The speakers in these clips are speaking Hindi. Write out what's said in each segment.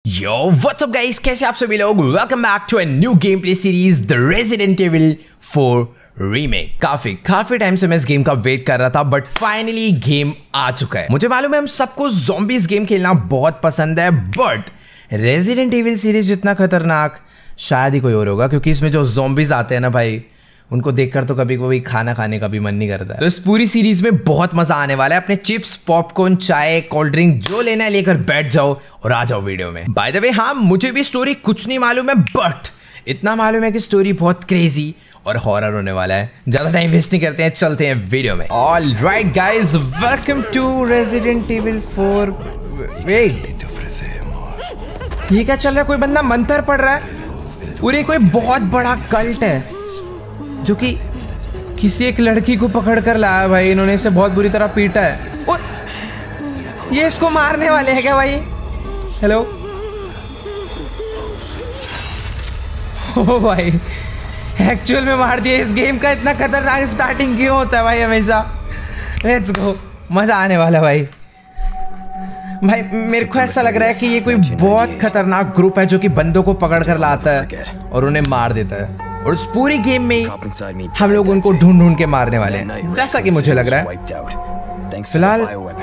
Yo, what's up guys? कैसे आप सभी लोग? Welcome back to a new gameplay series, The Resident Evil 4 remake. काफी टाइम से मैं इस गेम का वेट कर रहा था, बट फाइनली गेम आ चुका है। मुझे मालूम है हम सबको ज़ॉम्बीज़ गेम खेलना बहुत पसंद है, बट रेजिडेंट एविल सीरीज जितना खतरनाक शायद ही कोई और होगा, क्योंकि इसमें जो ज़ॉम्बीज़ आते हैं ना भाई, उनको देखकर तो कभी कभी खाना खाने का भी मन नहीं करता है। तो इस पूरी सीरीज में बहुत मजा आने वाला है। अपने चिप्स, पॉपकॉर्न, चाय, कोल्ड ड्रिंक जो लेना है लेकर बैठ जाओ और आ जाओ वीडियो में। बाय द वे, हाँ, मुझे भी स्टोरी कुछ नहीं मालूम है, बट इतना मालूम है कि स्टोरी बहुत क्रेजी और हॉरर होने वाला है। ज्यादा टाइम वेस्ट नहीं करते हैं, चलते हैं वीडियो में। All right guys, welcome to Resident Evil 4। Wait, ये क्या चल रहा है? कोई बंदा मंत्र पढ़ रहा है। पूरे कोई बहुत बड़ा कल्ट है जो कि किसी एक लड़की को पकड़ कर लाया भाई। इन्होंने इसे बहुत बुरी तरह पीटा है। ये इसको मारने वाले हैं क्या भाई? हेलो, ओ भाई, एक्चुअल में मार दिया। इस गेम का इतना खतरनाक स्टार्टिंग क्यों होता है भाई हमेशा? लेट्स गो, मजा आने वाला भाई। मेरे को ऐसा लग रहा है कि ये कोई बहुत खतरनाक ग्रुप है जो कि बंदों को पकड़ कर लाता है और उन्हें मार देता है, और उस पूरी गेम में हम लोग उनको ढूंढ के मारने वाले हैं, जैसा कि मुझे लग रहा है। फिलहाल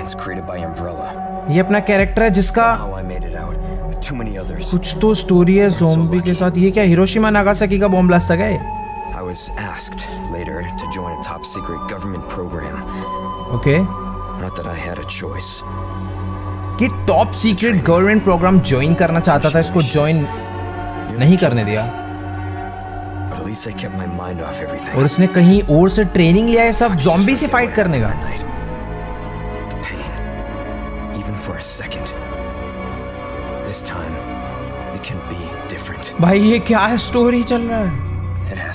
ये अपना कैरेक्टर है जिसका कुछ तो स्टोरी है ज़ॉम्बी के साथ। ये क्या हिरोशिमा नागासाकी का बॉम्ब ब्लास्ट था क्या? ओके, कि top secret government program join करना चाहता था, इसको ज्वाइन नहीं करने दिया, और उसने कहीं और से ट्रेनिंग लिया है सब ज़ॉम्बी से फाइट करने का। भाई ये क्या स्टोरी चल रहा है?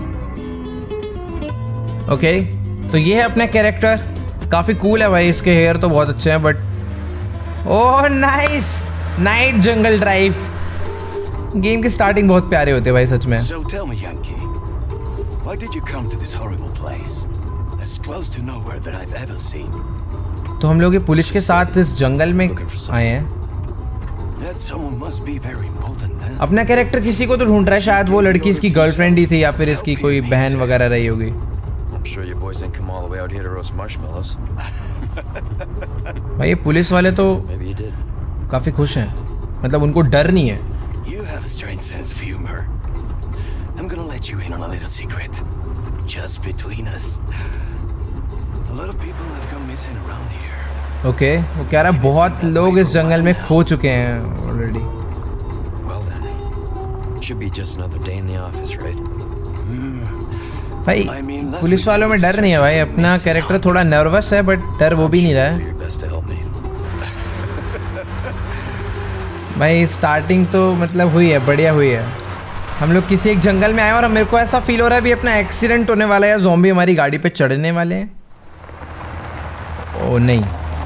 ओके, तो ये है अपना कैरेक्टर। काफी कूल है भाई, इसके हेयर तो बहुत अच्छे हैं, but oh nice, night jungle drive. Game की स्टार्टिंग बहुत प्यारे होते हैं भाई सच में। So tell me, Yankee, why did you come to this horrible place? As close to nowhere that I've ever seen. तो हम लोग ये पुलिस के साथ इस जंगल में आए हैं। That someone must be very important, huh? अपना कैरेक्टर किसी को तो ढूंढ रहा है, शायद वो लड़की इसकी गर्लफ्रेंड ही थी या फिर इसकी कोई बहन वगैरह रही होगी। I'm sure you boys didn't come all the way out here to roast marshmallows. भाई ये पुलिस वाले तो Maybe you did. काफी खुश हैं, मतलब उनको डर नहीं है। You have a strange sense of humor. I'm gonna let you in on a little secret, just between us. A lot of people have gone missing around here. Okay, वो कह रहा है बहुत लोग इस जंगल में खो चुके हैं already. Well then, it should be just another day in the office, right? भाई पुलिस वालों में डर नहीं है भाई। अपना कैरेक्टर थोड़ा नर्वस है, बट डर वो भी नहीं रहा है भाई। स्टार्टिंग तो मतलब हुई है, बढ़िया हुई है। हम लोग किसी एक जंगल में आए और मेरे को ऐसा फील हो रहा है अभी अपना एक्सीडेंट होने वाला है या ज़ॉम्बी हमारी गाड़ी पे चढ़ने वाले हैं। ओ नहीं,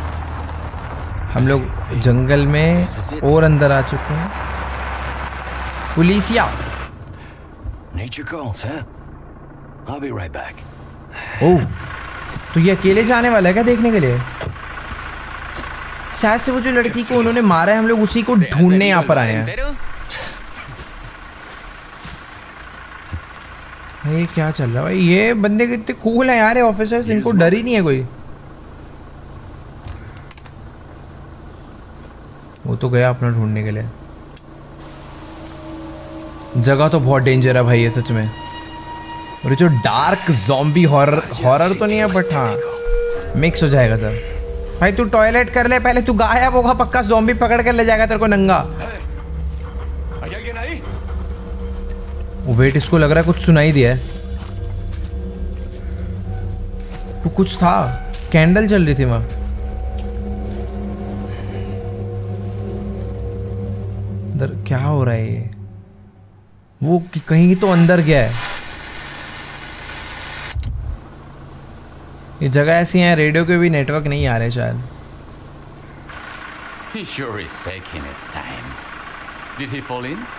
हम लोग जंगल में और अंदर आ चुके हैं। पुलिसिया Nature calls, huh? I'll be right back. ओह, तो ये अकेले जाने वाला है क्या देखने के लिए? शायद से वो जो लड़की को उन्होंने मारा है, हम लोग उसी को ढूंढने यहाँ पर आए हैं। ये क्या चल रहा है भाई? ये बंदे कितने कूल हैं यार, ये ऑफिसर्स, इनको डर ही नहीं है कोई। वो तो गया अपना ढूंढने के लिए। जगह तो बहुत डेंजर है भाई ये सच में। और जो डार्क ज़ॉम्बी हॉरर तो नहीं है, बट हाँ मिक्स हो जाएगा सर। भाई तू टॉयलेट कर ले पहले, तू गायब होगा पक्का, ज़ॉम्बी पकड़ कर ले जाएगा तेरे को नंगा। वो वेट, इसको लग रहा है कुछ सुनाई दिया है। वो कुछ था, कैंडल जल रही थी वहां। अंदर क्या हो रहा है? ये वो कहीं तो अंदर गया है। ये जगह ऐसी है, रेडियो के भी नेटवर्क नहीं आ रहे शायद। He sure is taking his time. Did he fall in?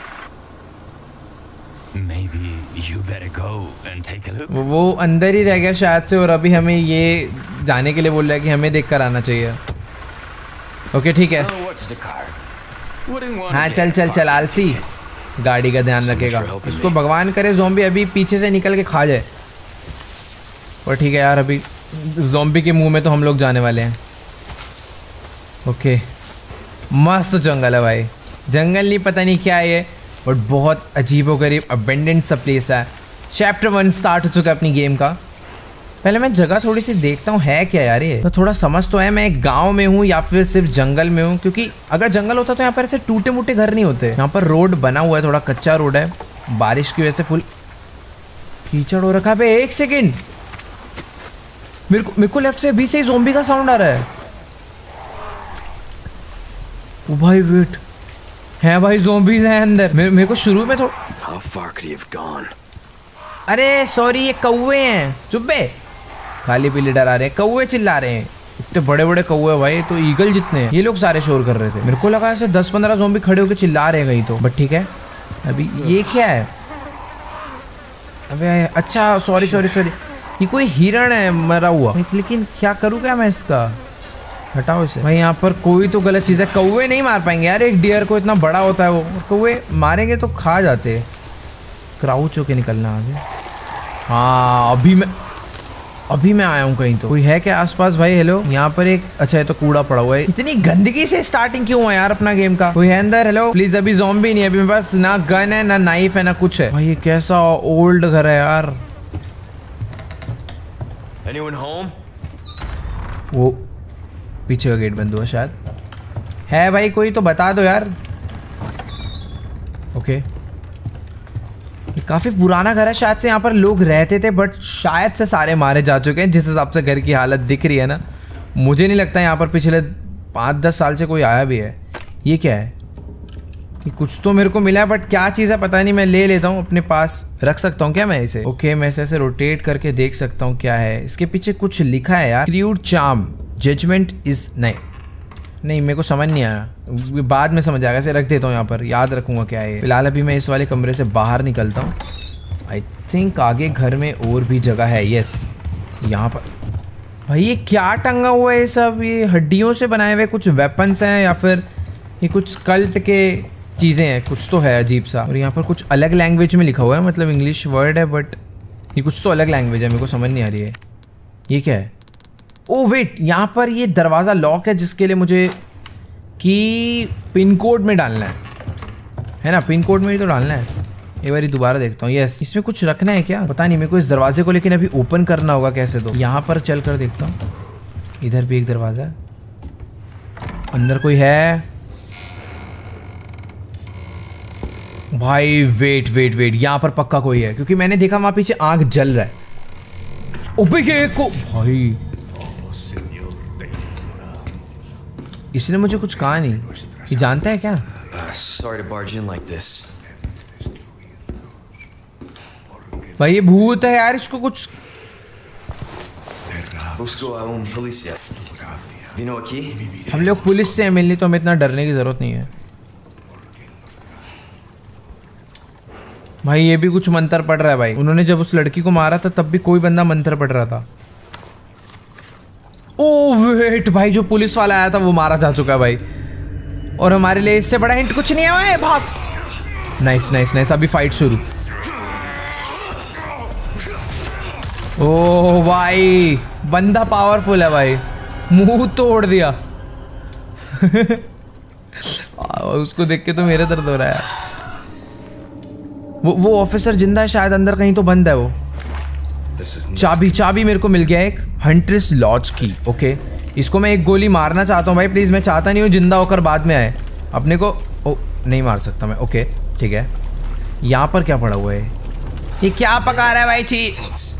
Maybe you better go and take a look. वो अंदर ही रह गया शायद से, और अभी हमें ये जाने के लिए बोल रहा है कि हमें देखकर आना चाहिए। ओके ठीक है। Wouldn't want हाँ to चल get चल caught. चल आलसी, गाड़ी का ध्यान रखेगा। इसको भगवान करे ज़ॉम्बी अभी पीछे से निकल के खा जाए। और ठीक है यार, अभी ज़ॉम्बी के मुंह में तो हम लोग जाने वाले हैं। ओके, मस्त जंगल है भाई। जंगल नहीं पता नहीं क्या है ये, बट बहुत अजीबोगरीब अबेंडेंट सा प्लेस है। चैप्टर 1 स्टार्ट हो चुका है अपनी गेम का। पहले मैं जगह थोड़ी सी देखता हूँ है क्या यार ये, तो थोड़ा समझ तो है मैं एक गांव में हूँ या फिर सिर्फ जंगल में हूँ, क्योंकि अगर जंगल होता तो यहाँ पर ऐसे टूटे मुटे घर नहीं होते। यहाँ पर रोड बना हुआ है, थोड़ा कच्चा रोड है, बारिश की वजह से फुल कीचड़ हो रखा है। एक सेकेंड, मेरे को लेफ्ट से अभी से ही ज़ॉम्बी का साउंड आ रहा है। ओ भाई वेट, है भाई ज़ॉम्बीज़ हैं अंदर। मेरे को शुरू में थोड़ा, How far could he have gone? अरे सॉरी ये कौवे हैं, चुप बे, खाली पीली डरा रहे हैं, कौवे चिल्ला रहे हैं। इतने बड़े बड़े कौवे भाई, तो ईगल जितने हैं। ये लोग सारे शोर कर रहे थे, मेरे को लगा ऐसे 10-15 ज़ॉम्बी खड़े होकर चिल्ला रहे हैं कहीं तो, बट ठीक है। अभी ये क्या है? अबे अच्छा सॉरी, ये कोई हिरण है मरा हुआ, लेकिन क्या करूँ क्या मैं इसका, हटाओ इसे भाई। यहाँ पर कोई तो गलत चीज़ है, कौवे नहीं मार पाएंगे यार एक डियर को, इतना बड़ा होता है वो, कौवे मारेंगे तो खा जाते। क्राउच होके निकलना आगे। हाँ अभी मैं आया हूँ कहीं तो। कोई है क्या आसपास भाई? हेलो, यहाँ पर एक, अच्छा है तो कूड़ा पड़ा हुआ है। इतनी गंदगी से स्टार्टिंग क्यों है यार अपना गेम का? कोई है अंदर? Hello please. अभी ज़ॉम्बी नहीं है, अभी मेरे पास ना गन है ना नाइफ है ना कुछ है। भाई ये कैसा ओल्ड घर है यार। Anyone home? वो पीछे का गेट बंद हुआ शायद। है भाई कोई तो बता दो यार। ओके, ये काफी पुराना घर है, शायद से यहाँ पर लोग रहते थे, बट शायद से सारे मारे जा चुके हैं जिस हिसाब से घर की हालत दिख रही है ना। मुझे नहीं लगता यहाँ पर पिछले 5-10 साल से कोई आया भी है। ये क्या है? ये कुछ तो मेरे को मिला है, बट क्या चीज़ है पता नहीं। मैं ले लेता हूँ, अपने पास रख सकता हूँ क्या मैं इसे? ओके, मैं इसे ऐसे रोटेट करके देख सकता हूँ क्या है इसके पीछे। कुछ लिखा है यार, क्रूड चार्म, जजमेंट इज नहीं मेरे को समझ नहीं आया, बाद में समझ आएगा। इसे रख देता हूँ यहाँ पर, याद रखूंगा क्या है। फिलहाल अभी मैं इस वाले कमरे से बाहर निकलता हूँ। आई थिंक आगे घर में और भी जगह है। यस, यहाँ पर भाई ये क्या टंगा हुआ है? ये सब ये हड्डियों से बनाए हुए कुछ वेपन्स हैं या फिर ये कुछ कल्ट के चीज़ें हैं, कुछ तो है अजीब सा। और यहाँ पर कुछ अलग लैंग्वेज में लिखा हुआ है, मतलब इंग्लिश वर्ड है, बट ये कुछ तो अलग लैंग्वेज है, मेरे को समझ नहीं आ रही है। ये क्या है? ओ वेट, यहाँ पर ये दरवाज़ा लॉक है, जिसके लिए मुझे की पिन कोड में डालना है ना? पिन कोड में ही तो डालना है। एक बार दोबारा देखता हूँ। यस, इसमें कुछ रखना है क्या पता नहीं मेरे को इस दरवाजे को, लेकिन अभी ओपन करना होगा कैसे। तो यहाँ पर चल कर देखता हूँ, इधर भी एक दरवाज़ा है, अंदर कोई है भाई? वेट, यहाँ पर पक्का कोई है, क्योंकि मैंने देखा वहाँ पीछे आँख जल रहा है। ओबे ये को भाई, इसने मुझे कुछ कहा नहीं, ये जानता है क्या? Sorry to barge in like this. भाई ये भूत है यार, इसको कुछ। Busco a un policía. Vino aquí? हम लोग पुलिस से मिलनी, तो हमें इतना डरने की जरूरत नहीं है। भाई ये भी कुछ मंत्र पढ़ रहा है भाई। उन्होंने जब उस लड़की को मारा था तब भी कोई बंदा मंत्र पढ़ रहा था। ओ वेट भाई, जो पुलिस वाला आया था वो मारा जा चुका है भाई, और हमारे लिए इससे बड़ा हिंट कुछ नहीं है। भाग। नाइस, अभी फाइट शुरू। ओ भाई बंदा पावरफुल है भाई, मुंह तोड़ दिया। उसको देख के तो मेरे दर्द हो रहा है। वो ऑफिसर जिंदा है शायद, अंदर कहीं तो बंद है वो। चाबी मेरे को मिल गया, एक हंट्रेस लॉज की। ओके, इसको मैं एक गोली मारना चाहता हूँ भाई, प्लीज। मैं चाहता नहीं हूँ जिंदा होकर बाद में आए अपने को। ओ नहीं मार सकता मैं। ओके ठीक है, यहाँ पर क्या पड़ा हुआ है? ये क्या पका रहा है भाई? छी,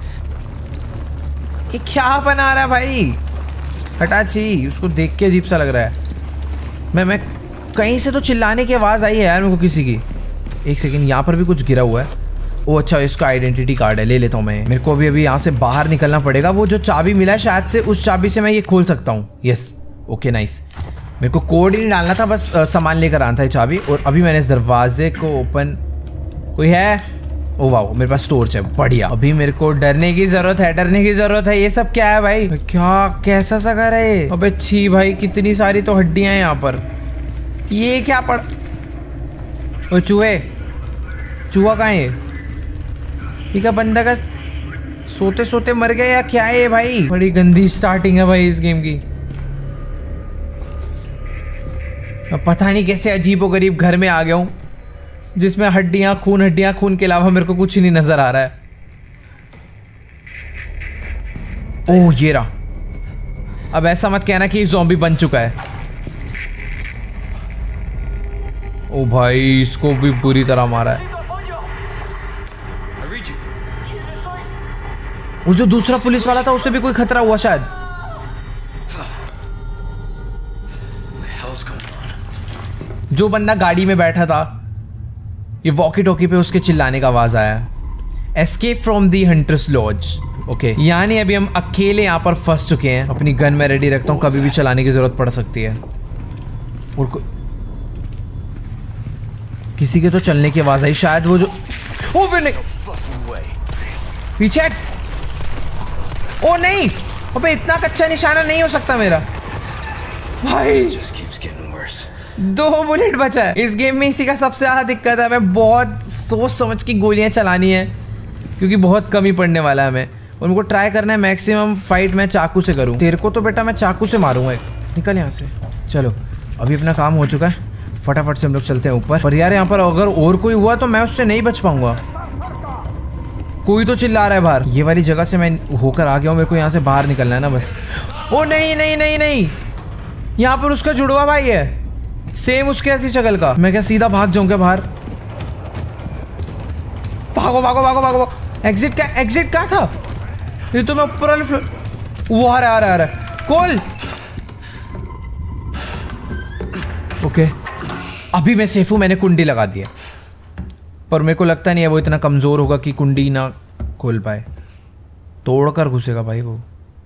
ये क्या बना रहा है भाई? हटा छी, उसको देख के अजीब सा लग रहा है। मैं कहीं से तो चिल्लाने की आवाज़ आई है यार मेरे को किसी की। एक सेकेंड, यहाँ पर भी कुछ गिरा हुआ है। ओ अच्छा, इसका आइडेंटिटी कार्ड है, ले लेता हूँ मैं। मेरे को अभी यहाँ से बाहर निकलना पड़ेगा। वो जो चाबी मिला है शायद से, उस चाबी से मैं ये खोल सकता हूँ। Yes okay nice. मेरे को कोड ही नहीं डालना था, बस सामान लेकर आना था ये चाबी। और अभी मैंने इस दरवाजे को ओपन, कोई है? ओ वाह, मेरे पास टॉर्च है, बढ़िया। अभी मेरे को डरने की जरूरत है। ये सब क्या है भाई? क्या कैसा सा घर है? अबे छी भाई, कितनी सारी तो हड्डियां हैं यहाँ पर। ये क्या पड़ ओ चूहे, चूहा कहाँ है? ठीक है, बंदा का सोते सोते मर गया या क्या है भाई? बड़ी गंदी स्टार्टिंग है भाई इस गेम की। अब पता नहीं कैसे अजीबोगरीब घर में आ गया हूँ जिसमें हड्डियां खून के अलावा मेरे को कुछ नहीं नजर आ रहा है। ओह ये रहा। अब ऐसा मत कहना कि ज़ॉम्बी बन चुका है। ओ भाई इसको भी बुरी तरह मारा है। वो जो दूसरा पुलिस वाला था उसे भी कोई खतरा हुआ शायद। जो बंदा गाड़ी में बैठा था, ये वॉकी टॉकी पे उसके चिल्लाने का आवाज आया, escape from the hunters lodge. Okay, यानी अभी हम अकेले यहाँ पर फंस चुके हैं। अपनी गन मैं रेडी रखता हूँ, कभी भी चलाने की जरूरत पड़ सकती है। और किसी के तो चलने की आवाज आई शायद। वो जो ओ नहीं, पीछे। ओ नहीं, अबे इतना कच्चा निशाना नहीं हो सकता मेरा भाई। 2 बुलेट बचा है इस गेम में। इसी का सबसे ज्यादा दिक्कत है, मैं बहुत सोच समझ की गोलियां चलानी है क्योंकि बहुत कमी पड़ने वाला है हमें। उनको ट्राई करना है मैक्सिमम फाइट मैं चाकू से करूं। तेरे को तो बेटा मैं चाकू से मारूंगा। निकल यहाँ से। चलो अभी अपना काम हो चुका है, फटाफट से हम लोग चलते हैं ऊपर। पर यार यहाँ पर अगर और कोई हुआ तो मैं उससे नहीं बच पाऊंगा। कोई तो चिल्ला रहा है बाहर। ये वाली जगह से मैं होकर आ गया हूँ, मेरे को यहाँ से बाहर निकलना है ना बस। ओ नहीं नहीं नहीं नहीं, यहाँ पर उसका जुड़वा भाई है, सेम उसके ऐसी शक्ल का। मैं क्या सीधा भाग जाऊँ क्या बाहर? भागो भागो भागो भागो। एग्जिट क्या था? ये तो मैं ऊपर वाले फ्लोर। वो आ रहा है कॉल। ओके अभी मैं सेफ हूँ, मैंने कुंडी लगा दी है। पर मेरे को लगता नहीं है वो इतना कमजोर होगा कि कुंडी ना खोल पाए। तोड़कर घुसेगा भाई वो।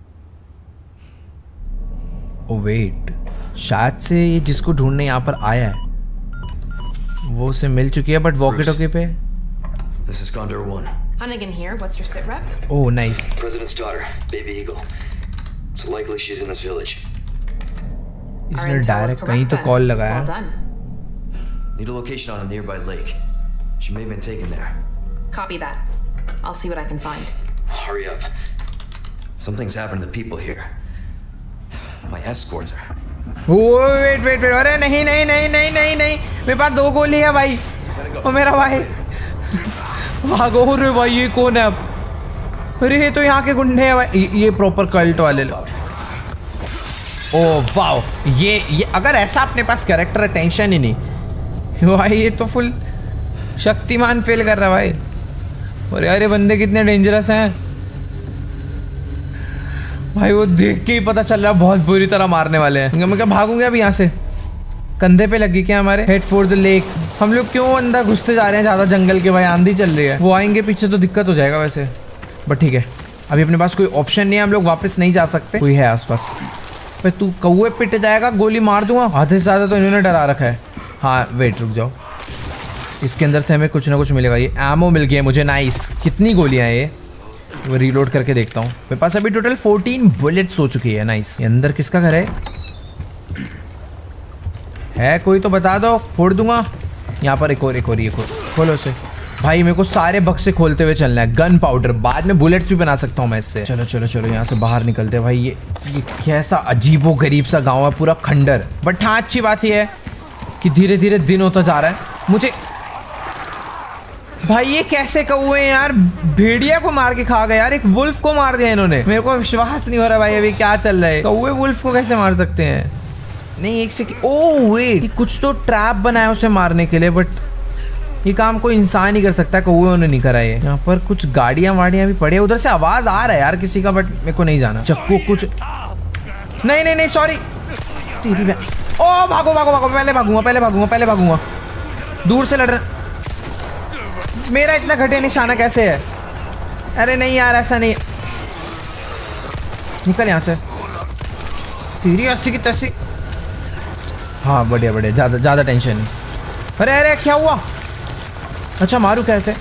ओ वेट, शायद से ये जिसको ढूंढने यहाँ पर आया है वो उसे मिल चुकी है, बट वॉकी टॉकी पे। This is Condor 1. Hunnigan here. What's your sit rep? Oh, nice. President's daughter, Baby Eagle. It's likely she's in this village. इसने डायरेक्ट कहीं तो कॉल लगाया। Well done. Need a location on a nearby lake. She may have been taken there. Copy that. I'll see what I can find. Hurry up. Something's happened to the people here. My escorts are. Wait. अरे नहीं मेरे पास 2 गोली है भाई। ओ मेरा भाई भागो रे भाई। ये कौन है अब? अरे ये तो यहाँ के गुंडे हैं भाई। ये प्रॉपर कल्ट वाले लोग। ओ वाओ, ये अगर ऐसा अपने पास कैरेक्टर है टेंशन ही नहीं भाई। ये तो फुल शक्तिमान फेल कर रहा है भाई। और यार ये बंदे कितने डेंजरस हैं भाई, वो देख के ही पता चल रहा है बहुत बुरी तरह मारने वाले हैं। मैं क्या भागूंगा अभी यहाँ से? कंधे पे लगी क्या हमारे? Head for the lake. हम लोग क्यों अंदर घुसते जा रहे हैं ज्यादा जंगल के भाई? आंधी चल रही है, वो आएंगे पीछे तो दिक्कत हो जाएगा वैसे। बट ठीक है, अभी अपने पास कोई ऑप्शन नहीं है, हम लोग वापस नहीं जा सकते। कोई है आसपास? भाई तू कौए पिट जाएगा, गोली मार दूंगा। आधे से ज्यादा तो इन्होंने डरा रखा है। हाँ वेट, रुक जाओ, इसके अंदर से हमें कुछ ना कुछ मिलेगा। ये एमो मिल गया मुझे, नाइस। कितनी गोलियां हैं ये? वो रीलोड करके देखता हूँ। मेरे पास अभी टोटल 14 बुलेट्स हो चुकी है, नाइस। ये अंदर किसका घर है कोई तो बता दो, फोड़ दूंगा। यहाँ पर एक और खोलो उसे भाई। मेरे को सारे बक्से खोलते हुए चलना है। गन पाउडर, बाद में बुलेट्स भी बना सकता हूँ मैं इससे। चलो यहाँ से बाहर निकलते हैं भाई। ये कैसा अजीबो गरीब सा गाँव है, पूरा खंडर। बट हाँ अच्छी बात यह है कि धीरे धीरे दिन होता जा रहा है। मुझे भाई ये कैसे कौए हैं यार? भेड़िया को मार के खा गए यार, एक वुल्फ को मार दिया इन्होंने। मेरे को विश्वास नहीं हो रहा भाई अभी क्या चल रहा है। कौए वुल्फ को कैसे मार सकते हैं? नहीं एक सेकंड। ओह वेट, कुछ तो ट्रैप बनाया उसे मारने के लिए, बट ये काम कोई इंसान ही कर सकता है, कौए ने नहीं करा ये। यहाँ पर कुछ गाड़ियां वाड़ियां भी पड़ी है। उधर से आवाज आ रहा है यार किसी का, बट मेरे को नहीं जाना। चक्कू कुछ नहीं सॉरी। तेरी भैंस। ओ भागो पहले भागूंगा। दूर से लड़ रहा। मेरा इतना घटिया निशाना कैसे है? अरे नहीं यार ऐसा नहीं। निकल यहाँ से। तेरी 80 की 80। हाँ बढ़िया, ज्यादा टेंशन नहीं। अरे क्या हुआ? अच्छा मारू कैसे?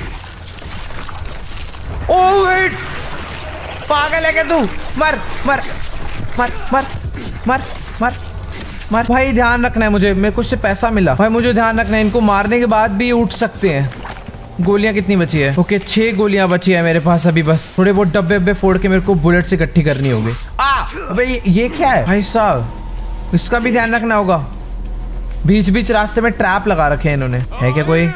ओ वेट, पागल है क्या तू? मर। मार भाई, ध्यान रखना है मुझे, मेरे को उससे पैसा मिला भाई, मुझे ध्यान रखना है। इनको मारने के बाद भी उठ सकते हैं। गोलियां कितनी बची है? ओके 6 गोलियां बची है मेरे पास अभी। बस थोड़े बहुत डब्बे फोड़ के मेरे को बुलेट से इकट्ठी करनी होगी। अबे ये क्या है भाई साहब, इसका भी ध्यान रखना होगा। बीच बीच रास्ते में ट्रैप लगा रखे हैं इन्होंने। है क्या कोई?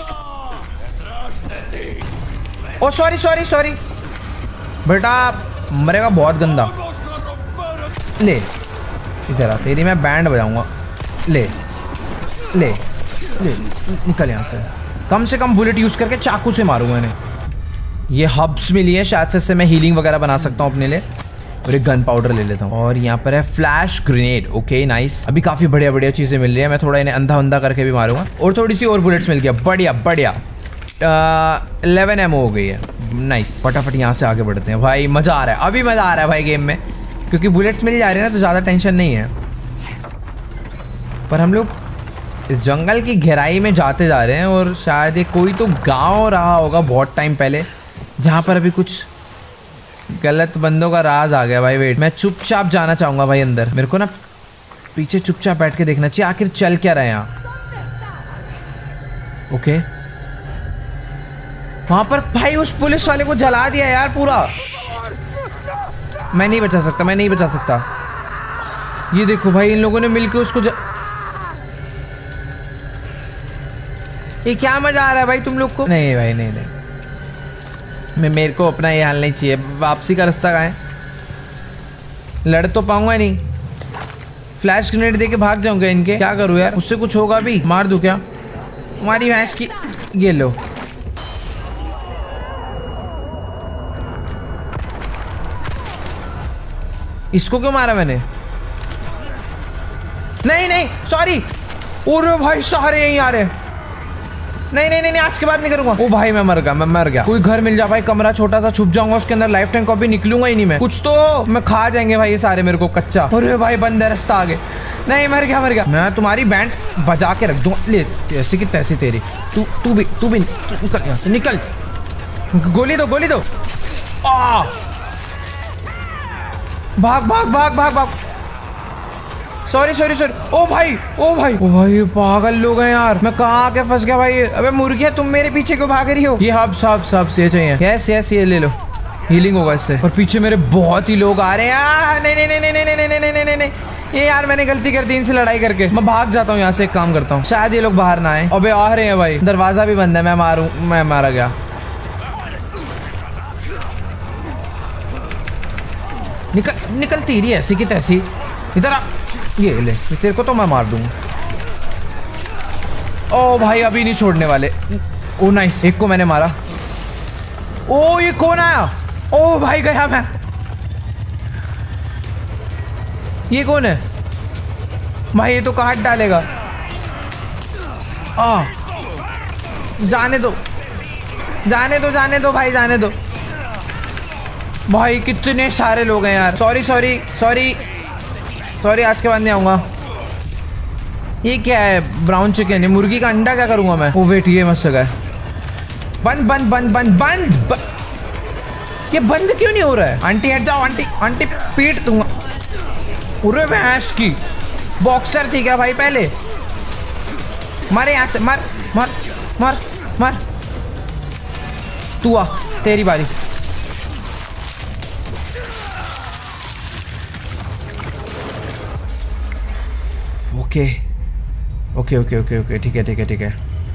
ओ सॉरी बेटा, मरेगा बहुत गंदा। ले इधर आ, तेरी मैं बैंड बजाऊंगा। ले ले ले, निकल यहाँ से। कम से कम बुलेट यूज करके चाकू से मारूंगा इन्हें। ये हब्स मिली है, शायद से इससे मैं हीलिंग वगैरह बना सकता हूँ अपने लिए। और एक गन पाउडर ले लेता हूँ। और यहाँ पर है फ्लैश ग्रेनेड। ओके नाइस, अभी काफी बढ़िया चीजें मिल रही है। मैं थोड़ा इन्हें अंधा करके भी मारूंगा। और थोड़ी सी और बुलेट्स मिल गया, बढ़िया 11 एमओ हो गई है। नाइस, फटाफट यहाँ से आगे बढ़ते हैं भाई। मजा आ रहा है, अभी मजा आ रहा है भाई गेम में, क्योंकि बुलेट्स मिल जा रही है ना, तो ज्यादा टेंशन नहीं है। पर हम लोग इस जंगल की गहराई में जाते जा रहे हैं, और शायद ये कोई तो गांव रहा होगा बहुत टाइम पहले, जहाँ पर अभी कुछ गलत बंदों का राज आ गया भाई। वेट, मैं चुपचाप जाना चाहूंगा भाई अंदर। मेरे को ना पीछे चुपचाप बैठ के देखना चाहिए आखिर चल क्या रहा है यहाँ। ओके, वहां पर भाई उस पुलिस वाले को जला दिया यार पूरा। मैं नहीं बचा सकता। ये देखो भाई, इन लोगों ने मिलकर उसको ये क्या मजा आ रहा है भाई तुम लोग को? नहीं भाई, नहीं मेरे को अपना ये हाल नहीं चाहिए। वापसी का रास्ता कहाँ है? लड़ तो पाऊंगा नहीं। फ्लैश ग्रेनेड देके भाग जाऊंगा इनके। क्या करूँ यार, उससे कुछ होगा भी? मार दूं क्या? तुम्हारी भैंस की। ये लो, इसको क्यों मारा मैंने? नहीं सॉरी। ओरे भाई सारे यहीं आ रहे हैं। नहीं आज के बाद नहीं करूंगा। ओ भाई मैं मर गया। कोई घर मिल जा भाई, कमरा छोटा सा, छुप जाऊंगा उसके अंदर। लाइफ टाइम कभी निकलूंगा ही नहीं मैं। कुछ तो मैं खा जाएंगे भाई ये सारे मेरे को कच्चा। अरे भाई बंद है रास्ता आगे। नहीं मर गया। मैं तुम्हारी बैंड बजा के रख दूंगा। ले जैसे कि तैसी तेरी। तू भी निकल यहाँ से, निकल। गोली दो। भाग। सॉरी। ओ भाई पागल लोग हैं यार। मैं कहाँ आके फंस गया भाई। अबे मुर्गिया, तुम मेरे पीछे क्यों भाग रही हो? ये हब से चाहिए। यस ये ले लो, हीलिंग होगा इससे। और पीछे मेरे बहुत ही लोग आ रहे हैं। नहीं ये यार मैंने गलती कर दी इनसे लड़ाई करके। मैं भाग जाता हूँ यहाँ से, एक काम करता हूँ, शायद ये लोग बाहर ना आए। अबे आ रहे हैं भाई, दरवाजा भी बंद है। मैं मारा गया। निकलती रही ऐसी की तैसी। इधर आ, ये ले, तेरे को तो मैं मार दूंगा। ओ भाई अभी नहीं छोड़ने वाले। ओ नाइस, एक को मैंने मारा। ओ ये कौन आया? ओ भाई गया मैं। ये कौन है भाई? ये तो काट डालेगा। जाने दो भाई, जाने दो भाई। कितने सारे लोग हैं यार। सॉरी आज के बाद नहीं आऊंगा। ये क्या है? ब्राउन चिकन है। मुर्गी का अंडा क्या करूंगा मैं? ओ वेट, ये मस्त जगह है। बंद। ये बंद क्यों नहीं हो रहा है? आंटी हट जाओ, आंटी पीट दूंगा। पूरे भैंस की बॉक्सर थी क्या भाई पहले? मारे यहाँ से, मार। तू आ, तेरी बारी। ओके ठीक है।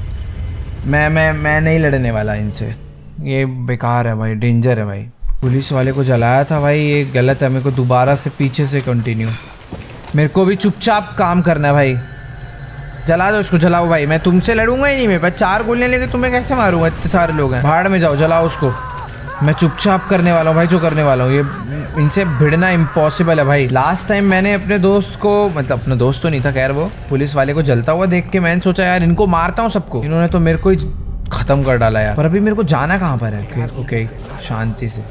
मैं नहीं लड़ने वाला इनसे। ये बेकार है भाई, डेंजर है भाई। पुलिस वाले को जलाया था भाई, ये गलत है। मेरे को दोबारा से पीछे से कंटिन्यू। मेरे को भी चुपचाप काम करना है भाई। जला दो उसको, जलाओ भाई। मैं तुमसे लड़ूंगा ही नहीं। मेरे पास 4 गोलियां लेके तुम्हें कैसे मारूंगा? इतने सारे लोग हैं। भाड़ में जाओ, जलाओ उसको। मैं चुपचाप करने वाला हूँ भाई जो करने वाला हूँ। ये इनसे भिड़ना इम्पॉसिबल है भाई। लास्ट टाइम मैंने अपने दोस्त को, मतलब अपना दोस्त तो नहीं था खैर, वो पुलिस वाले को जलता हुआ देख के मैंने सोचा यार इनको मारता हूँ सबको। इन्होंने तो मेरे को ही खत्म कर डाला यार। पर अभी मेरे को जाना कहाँ पर है? ओके शांति से।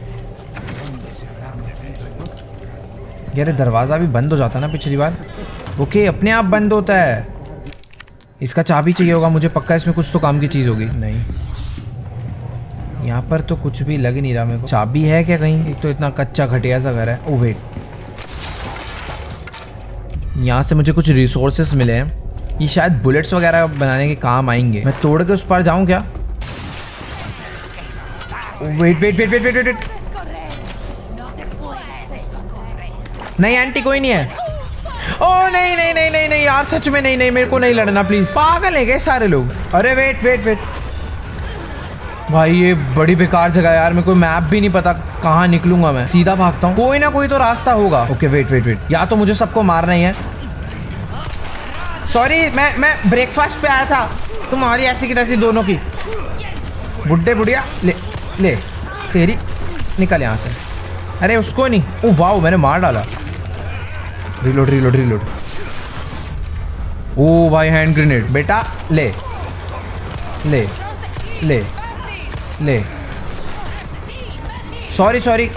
यार दरवाजा भी बंद हो जाता ना पिछली बार। ओके अपने आप बंद होता है। इसका चाबी चाहिए होगा मुझे पक्का। इसमें कुछ तो काम की चीज होगी। नहीं, यहाँ पर तो कुछ भी लग नहीं रहा मेरे को। चाबी है क्या कहीं? एक तो इतना कच्चा घटिया सा घर है। ओ वेट, यहाँ से मुझे कुछ रिसोर्सेस मिले हैं, ये शायद बुलेट्स वगैरह बनाने के काम आएंगे। मैं तोड़ के उस पार जाऊँ क्या? Wait wait wait wait wait wait, नहीं आंटी कोई नहीं है। ओ नहीं नहीं नहीं नहीं नहीं यार, सच में नहीं नहीं, मेरे को नहीं लड़ना प्लीज। पागल है क्या सारे लोग? अरे वेट वेट वेट भाई, ये बड़ी बेकार जगह यार, मेरे को मैप भी नहीं पता कहाँ निकलूंगा मैं। सीधा भागता हूँ, कोई ना कोई तो रास्ता होगा। ओके वेट वेट वेट, या तो मुझे सबको मारना ही है। सॉरी, मैं ब्रेकफास्ट पे आया था, तुम्हारी ऐसी की तैसी दोनों की। बुड्ढे बुढ़िया ले ले तेरी, निकल यहाँ से। अरे उसको नहीं, ओ वाओ मैंने मार डाला। Reload reload reload. ओ भाई हैंड ग्रेनेड, बेटा ले ले ले ले। सॉरी सॉरी,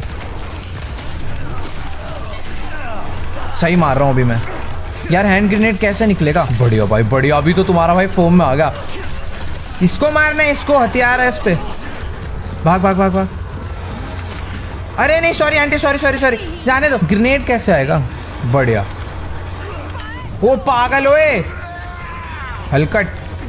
सही मार रहा हूँ अभी मैं यार। हैंड ग्रेनेड कैसे निकलेगा? बढ़िया भाई बढ़िया, अभी तो तुम्हारा भाई फॉर्म में आ गया। इसको मारना है, इसको हथियार है इस पे। भाग भाग भाग भाग। अरे नहीं sorry aunty, sorry sorry sorry, जाने दो। ग्रेनेड कैसे आएगा? बढ़िया। वो पागल ओए, हलकट।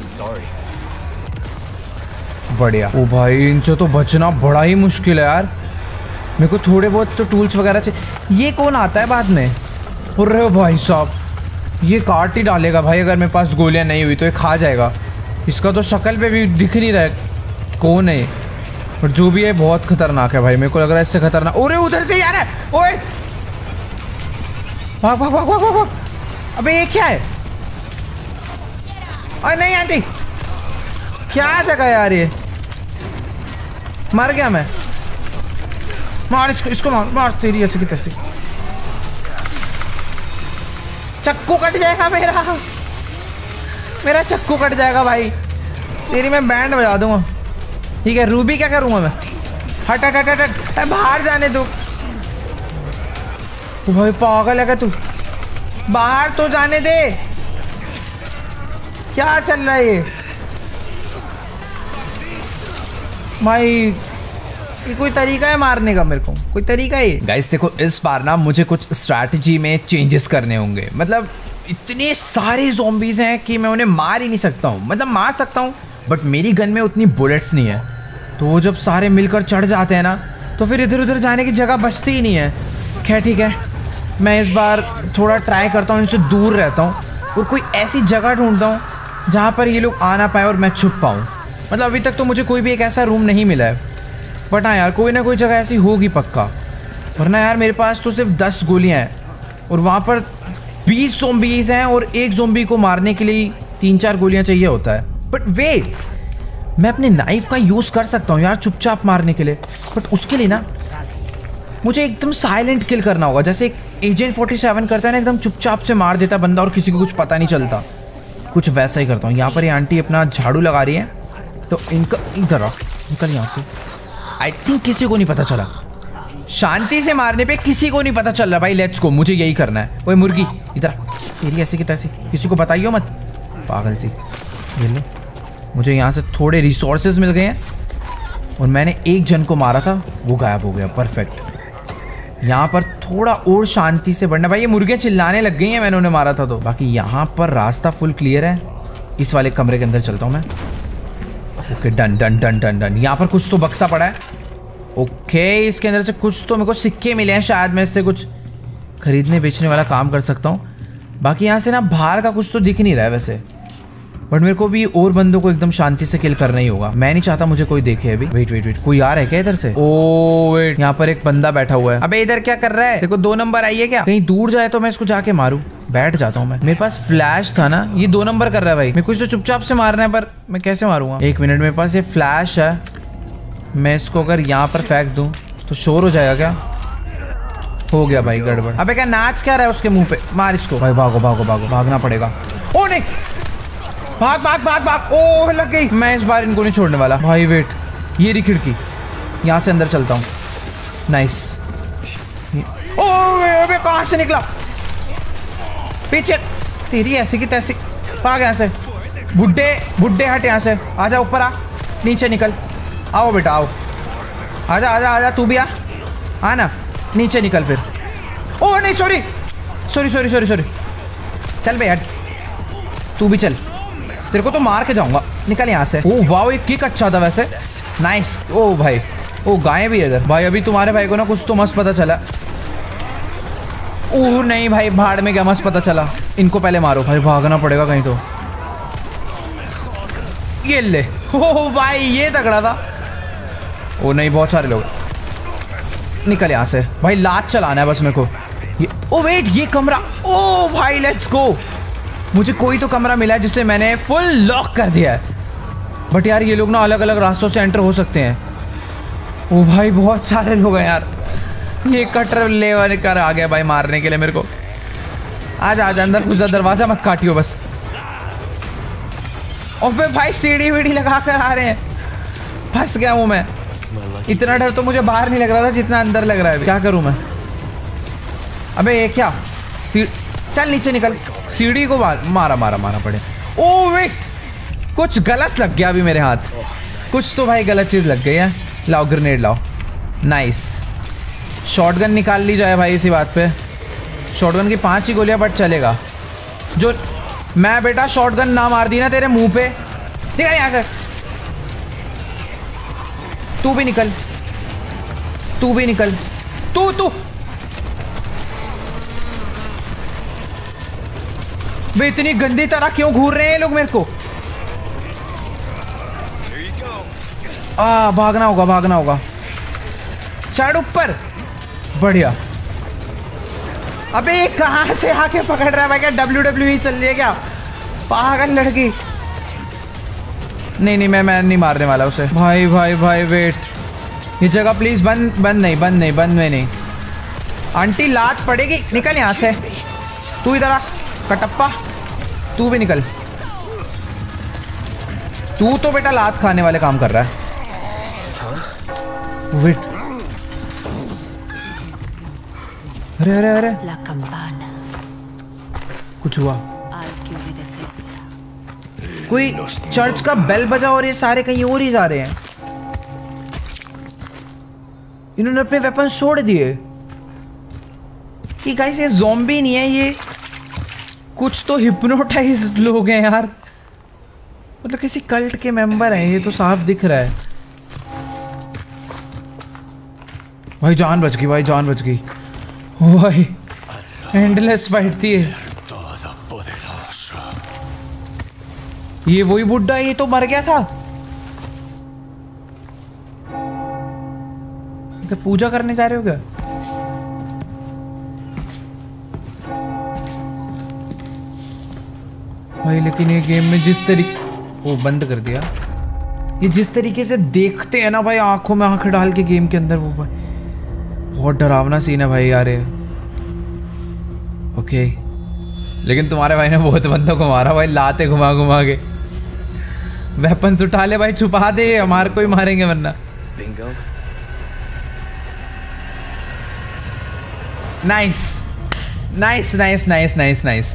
बढ़िया। ओ भाई इनसे तो बचना बड़ा ही मुश्किल है यार। मेरे को थोड़े बहुत तो टूल्स वगैरह चाहिए। ये कौन आता है बाद में? अरे भाई साहब, ये काट ही डालेगा भाई अगर मेरे पास गोलियां नहीं हुई तो। ये खा जाएगा। इसका तो शक्ल पे भी दिख नहीं रहा है कौन है, पर जो भी है बहुत खतरनाक है भाई। मेरे को लग रहा है इससे खतरनाक। अरे उधर से यार है, ओए भाग भाग भाग भाग भाग। अबे ये क्या है? अरे नहीं आंटी, क्या जगह यार ये? मर गया मैं। मार इसको मार मार, तेरी ऐसे की तैसे। चक्कू कट जाएगा मेरा, मेरा चक्कू कट जाएगा भाई। तेरी मैं बैंड बजा दूंगा। ठीक है रूबी, क्या करूंगा मैं? हट हट हट हट हट, बाहर जाने दो। तू भाई पागल है क्या तू? बाहर तो जाने दे। क्या चल रहा है ये भाई? ये कोई तरीका है मारने का? मेरे को कोई तरीका है? गाइस देखो, इस बार ना मुझे कुछ स्ट्रैटेजी में चेंजेस करने होंगे। मतलब इतने सारे ज़ॉम्बीज़ हैं कि मैं उन्हें मार ही नहीं सकता हूँ। मतलब मार सकता हूँ बट मेरी गन में उतनी बुलेट्स नहीं है। तो वो जब सारे मिलकर चढ़ जाते हैं ना, तो फिर इधर उधर जाने की जगह बचती ही नहीं है। खैर ठीक है, मैं इस बार थोड़ा ट्राई करता हूँ, इनसे दूर रहता हूँ और कोई ऐसी जगह ढूंढता हूँ जहाँ पर ये लोग आ ना पाए और मैं छुप पाऊँ। मतलब अभी तक तो मुझे कोई भी एक ऐसा रूम नहीं मिला है, बट हाँ यार कोई ना कोई जगह ऐसी होगी पक्का। वरना यार मेरे पास तो सिर्फ 10 गोलियाँ हैं और वहाँ पर 20 ज़ॉम्बीज़ हैं और एक ज़ॉम्बी को मारने के लिए 3-4 गोलियाँ चाहिए होता है। बट वेट, मैं अपने नाइफ का यूज़ कर सकता हूँ यार चुपचाप मारने के लिए। बट उसके लिए ना मुझे एकदम साइलेंट किल करना होगा, जैसे एक एजेंट 47 करता है ना, एकदम चुपचाप से मार देता है बंदा और किसी को कुछ पता नहीं चलता। कुछ वैसा ही करता हूँ। यहाँ पर ये आंटी अपना झाड़ू लगा रही है, तो इनका इधर आ, निकल यहाँ से। आई थिंक किसी को नहीं पता चला। शांति से मारने पे किसी को नहीं पता चल रहा भाई। लेट्स गो, मुझे यही करना है। ओए मुर्गी इधर, तेरी ऐसी की तैसी, किसी को बताइयो मत, पागल सी। ये लो, मुझे यहाँ से थोड़े रिसोर्सेज मिल गए हैं और मैंने एक जन को मारा था, वो गायब हो गया। परफेक्ट। यहाँ पर थोड़ा और शांति से बढ़ना। भाई ये मुर्गियाँ चिल्लाने लग गई हैं, मैंने उन्हें मारा था तो। बाकी यहाँ पर रास्ता फुल क्लियर है। इस वाले कमरे के अंदर चलता हूँ मैं। Okay done done done done done. यहाँ पर कुछ तो बक्सा पड़ा है। ओके, इसके अंदर से कुछ तो मेरे को सिक्के मिले हैं, शायद मैं इससे कुछ खरीदने बेचने वाला काम कर सकता हूँ। बाकी यहाँ से ना बाहर का कुछ तो दिख नहीं रहा है वैसे, बट मेरे को भी और बंदों को एकदम शांति से किल करना ही होगा। मैं नहीं चाहता मुझे कोई देखे अभी। वेट वेट वेट, कोई आ रहा है क्या इधर से? ओ वेट, यहाँ पर एक बंदा बैठा हुआ है। अबे इधर क्या कर रहा है? देखो 2 नंबर आई है क्या? कहीं दूर जाए तो मैं इसको जाके मारूं। बैठ जाता हूँ मैं। मेरे पास फ्लैश था ना, ये 2 नंबर कर रहा है भाई। मेरे को इसको चुपचाप से मारना है, पर मैं कैसे मारूंगा? 1 मिनट, मेरे पास ये फ्लैश है। मैं इसको अगर यहाँ पर फेंक दूं तो शोर हो जाएगा क्या? हो गया भाई गड़बड़। अबे क्या नाच क्या रहा है उसके मुंह पे? मार इसको भाई। भागो भागो भागो, भागना पड़ेगा। ओ नहीं, भाग भाग भाग भाग। ओह लग गई। मैं इस बार इनको नहीं छोड़ने वाला भाई। वेट, ये रही खिड़की, यहाँ से अंदर चलता हूँ। नाइस। ओह कहाँ से निकला? पीछे, तेरी ऐसी की तैसी। भाग यहाँ से। बुड्ढे बुड्ढे हट यहाँ से। आजा ऊपर आ, नीचे निकल। आओ बेटा आओ, आजा आजा आजा, तू भी आ ना। नीचे निकल फिर। ओह नहीं, sorry sorry sorry sorry sorry. चल बे हट, तू भी चल, तेरे को तो मार के जाऊंगा। निकल यहाँ से। ओ वाह, ये किक अच्छा था वैसे, नाइस। ओ भाई, ओ गाय भी है इधर भाई। अभी तुम्हारे भाई को ना कुछ तो मस्त पता चला। ओह नहीं भाई, भाड़ में क्या मस्त पता चला। इनको पहले मारो भाई, भागना पड़ेगा कहीं तो। ये ले, ओ भाई ये तगड़ा था। ओ नहीं, बहुत सारे लोग। निकल यहाँ से भाई, लात चलाना है बस मेरे को। ये ओ वेट, ये कमरा, ओ भाई लेट्स गो। मुझे कोई तो कमरा मिला है जिसे मैंने फुल लॉक कर दिया है। बट यार ये लोग ना अलग अलग रास्तों से एंटर हो सकते हैं। ओ भाई बहुत सारे लोग हैं यार। ये कटर ले कर आ गया भाई मारने के लिए मेरे को। आजा आजा अंदर घुस जा, दरवाजा मत काटियो बस। और भाई सीढ़ी वीढ़ी लगा कर आ रहे हैं, फंस गया हूँ मैं। इतना डर तो मुझे बाहर नहीं लग रहा था जितना अंदर लग रहा है। क्या करूँ मैं? अबे ये क्या, चल नीचे निकल। सीढ़ी को मारा पड़े। ओ वेट, कुछ गलत लग गया अभी मेरे हाथ। कुछ तो भाई गलत चीज़ लग गई है। लाओ ग्रेनेड लाओ, नाइस। शॉटगन निकाल ली जाए भाई इसी बात पे। शॉटगन की 5 ही गोलियां बट चलेगा। जो मैं बेटा शॉटगन ना मार दी ना तेरे मुंह पे। ठीक है यहाँ से, तू भी निकल, तू भी निकल, तू वे इतनी गंदी तरह क्यों घूर रहे हैं लोग मेरे को? भागना होगा। चढ़ ऊपर, बढ़िया। अबे ये कहाँ से आके पकड़ रहा है भाई? क्या WWE चल रही है क्या? पागल लड़की। नहीं मैं नहीं मारने वाला उसे। भाई वेट, ये जगह प्लीज बंद नहीं। आंटी लात पड़ेगी, निकल यहाँ से। तू इधर आ कटप्पा, तू भी निकल। तू तो बेटा लात खाने वाले काम कर रहा है। वेट, अरे कुछ हुआ? कोई चर्च का बेल बजा और ये सारे कहीं और ही जा रहे हैं। इन्होंने अपने वेपन छोड़ दिए। कि गाइस ये ज़ॉम्बी नहीं है, ये कुछ तो हिप्नोटाइज्ड लोग हैं यार। मतलब किसी कल्ट के मेंबर हैं, ये तो साफ दिख रहा है। भाई जान बच गई। भाई एंडलेस फाइट थी। ये वही बुड्ढा, ये तो मर गया था। क्या पूजा करने जा रहे हो क्या? भाई लेकिन ये गेम में जिस तरीके, वो बंद कर दिया। ये जिस तरीके से देखते हैं ना भाई, आंखों में आंखें डाल के गेम के अंदर, वो भाई बहुत डरावना सीन है भाई यार ये। ओके, लेकिन तुम्हारे भाई ने बहुत बंदों को मारा भाई, लाते घुमा के। वेपन्स उठा ले भाई, छुपा दे, हमारे को ही मारेंगे वरना। नाइस।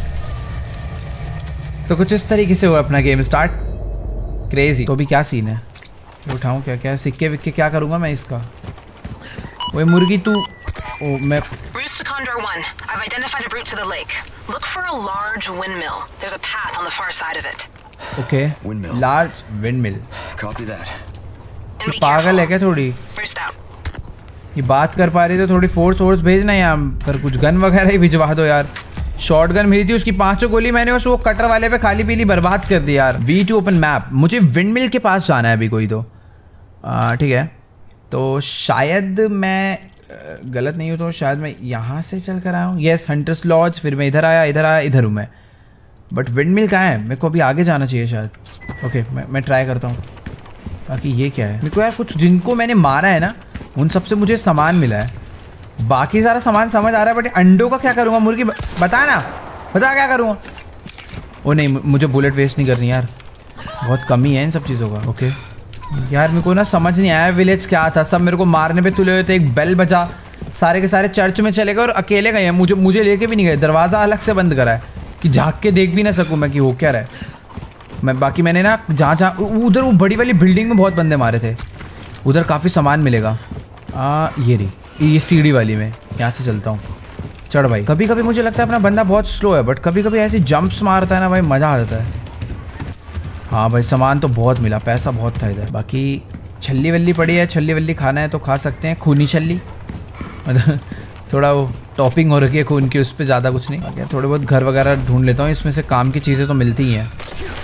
तो कुछ इस तरीके से हुआ अपना गेम स्टार्ट। क्रेजी। तो अभी क्या सीन है? उठाऊं क्या सिक्के विक्के क्या करूंगा मैं इसका? वो मुर्गी तू, ओ मैं Routes to Condor 1. I've identified a route to the lake. Look for a large windmill. There's a path on the far side of it. Okay. Windmill. Large windmill. Copy that. And be पागल है क्या थोड़ी? Roost out. ये बात कर पा रही तो थोड़ी फोर्स भेजना यहाँ पर, कुछ गन वगैरह ही भिजवा दो यार। शॉर्ट गन भेजी थी, उसकी 5 गोली मैंने उस वो कटर वाले पे खाली पीली बर्बाद कर दी यार। V2 open map. मुझे विंडमिल के पास जाना है अभी कोई तो। ठीक है, तो शायद मैं गलत नहीं हूँ तो शायद मैं यहाँ से चल कर आया हूँ। येस, हंटर्स लॉज, फिर मैं इधर आया, इधर हूँ मैं। बट विंडमिल कहाँ है? मेरे को अभी आगे जाना चाहिए शायद। ओके, मैं ट्राई करता हूँ। बाकी ये क्या है? मेरे को यार कुछ जिनको मैंने मारा है ना, उन सबसे मुझे सामान मिला है। बाकी सारा सामान समझ आ रहा है, बट अंडों का क्या करूँगा? मुर्गी बता क्या करूँगा? ओ नहीं, मुझे बुलेट वेस्ट नहीं करनी यार, बहुत कमी है इन सब चीज़ों का। ओके यार, मेरे को ना समझ नहीं आया विलेज क्या था। सब मेरे को मारने पे तुले हुए थे। एक बेल बजा, सारे के सारे चर्च में चले गए और अकेले गए हैं। मुझे लेके भी नहीं गए। दरवाज़ा अलग से बंद करा है कि झाँक के देख भी ना सकूँ मैं कि हो क्या रहा है। बाकी मैंने ना जहाँ उधर वो बड़ी वाली बिल्डिंग में बहुत बंदे मारे थे, उधर काफ़ी सामान मिलेगा। ये रही, ये सीढ़ी वाली में यहाँ से चलता हूँ। चढ़ भाई। कभी कभी मुझे लगता है अपना बंदा बहुत स्लो है, बट कभी कभी ऐसी जंप्स मारता है ना भाई, मजा आ जाता है। हाँ भाई सामान तो बहुत मिला, पैसा बहुत था इधर। बाकी छल्ली वल्ली पड़ी है, छल्ली वल्ली खाना है तो खा सकते हैं। खूनी छल्ली, मतलब थोड़ा वो टॉपिंग हो रखी है खून की, उस पर ज़्यादा कुछ नहीं। थोड़े बहुत घर वगैरह ढूंढ लेता हूँ, इसमें से काम की चीज़ें तो मिलती ही हैं।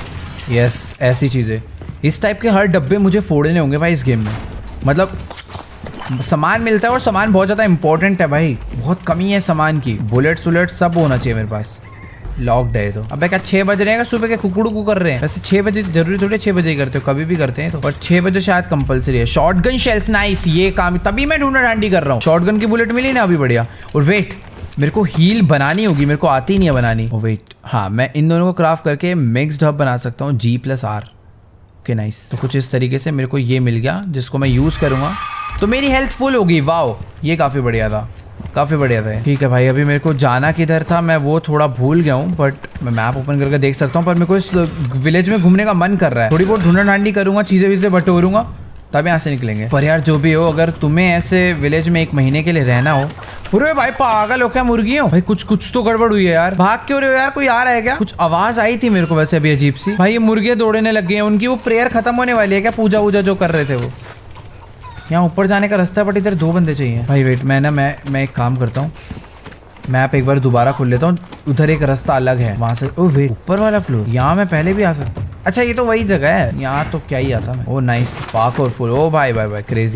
यस, ऐसी चीज़ें, इस टाइप के हर डब्बे मुझे फोड़ने होंगे भाई इस गेम में। मतलब सामान मिलता है और सामान बहुत ज़्यादा इंपॉर्टेंट है भाई, बहुत कमी है सामान की। बुलेट्स वुलेट्स सब होना चाहिए मेरे पास। लॉक्ड है तो। अबे क्या 6 बज रहे हैं, सुबह के कुकड़ू कर रहे हैं? वैसे 6 बजे जरूरी थोड़े 6 बजे ही करते हो, कभी भी करते हैं तो। और 6 बजे शायद कंपलसरी है। शॉटगन शेल्स, नाइस, ये काम तभी मैं ढूंढा ढांडी कर रहा हूँ। शॉटगन की बुलेट मिली ना अभी, बढ़िया। और वेट, मेरे को हील बनानी होगी, मेरे को आती नहीं है बनानी। ओ वेट, हाँ मैं इन दोनों को क्राफ्ट करके मिक्स्ड हब बना सकता हूँ, G+R। Okay nice. तो कुछ इस तरीके से मेरे को ये मिल गया, जिसको मैं यूज करूंगा तो मेरी हेल्थ फुल होगी। वाओ, ये काफी बढ़िया था, काफी बढ़िया था। ठीक है भाई, अभी मेरे को जाना किधर था मैं वो थोड़ा भूल गया हूँ, बट मैं मैप ओपन करके देख सकता हूँ। पर मेरे को इस विलेज में घूमने का मन कर रहा है, थोड़ी बहुत ढूंढा ढांडी करूंगा, चीजें वीजें बटोरूंगा, तब यहाँ से निकलेंगे। पर यार जो भी हो, अगर तुम्हें ऐसे विलेज में 1 महीने के लिए रहना हो। अरे भाई पागल हो क्या, मुर्गी हो भाई? कुछ तो गड़बड़ हुई है यार। भाग क्यों रहे हो यार, कोई आ रहा है क्या? कुछ आवाज आई थी मेरे को वैसे अभी अजीब सी। भाई ये मुर्गे दौड़ने लग गए हैं, उनकी वो प्रेयर खत्म होने वाली है क्या? पूजा वूजा जो कर रहे थे वो। यहाँ ऊपर जाने का रास्ता, बट इधर 2 बंदे चाहिए भाई। वेट, मैं एक काम करता हूँ, मैप एक बार दोबारा खोल लेता हूँ। उधर एक रास्ता अलग है, वहां से। ओ वेट, ऊपर वाला फ्लोर, यहाँ मैं पहले भी आ सकता हूँ। अच्छा ये तो वही जगह है, यहाँ तो क्या ही आता मैं। ओ नाइस, पार्क और फुल। ओ भाई भाई भाई क्रेजी।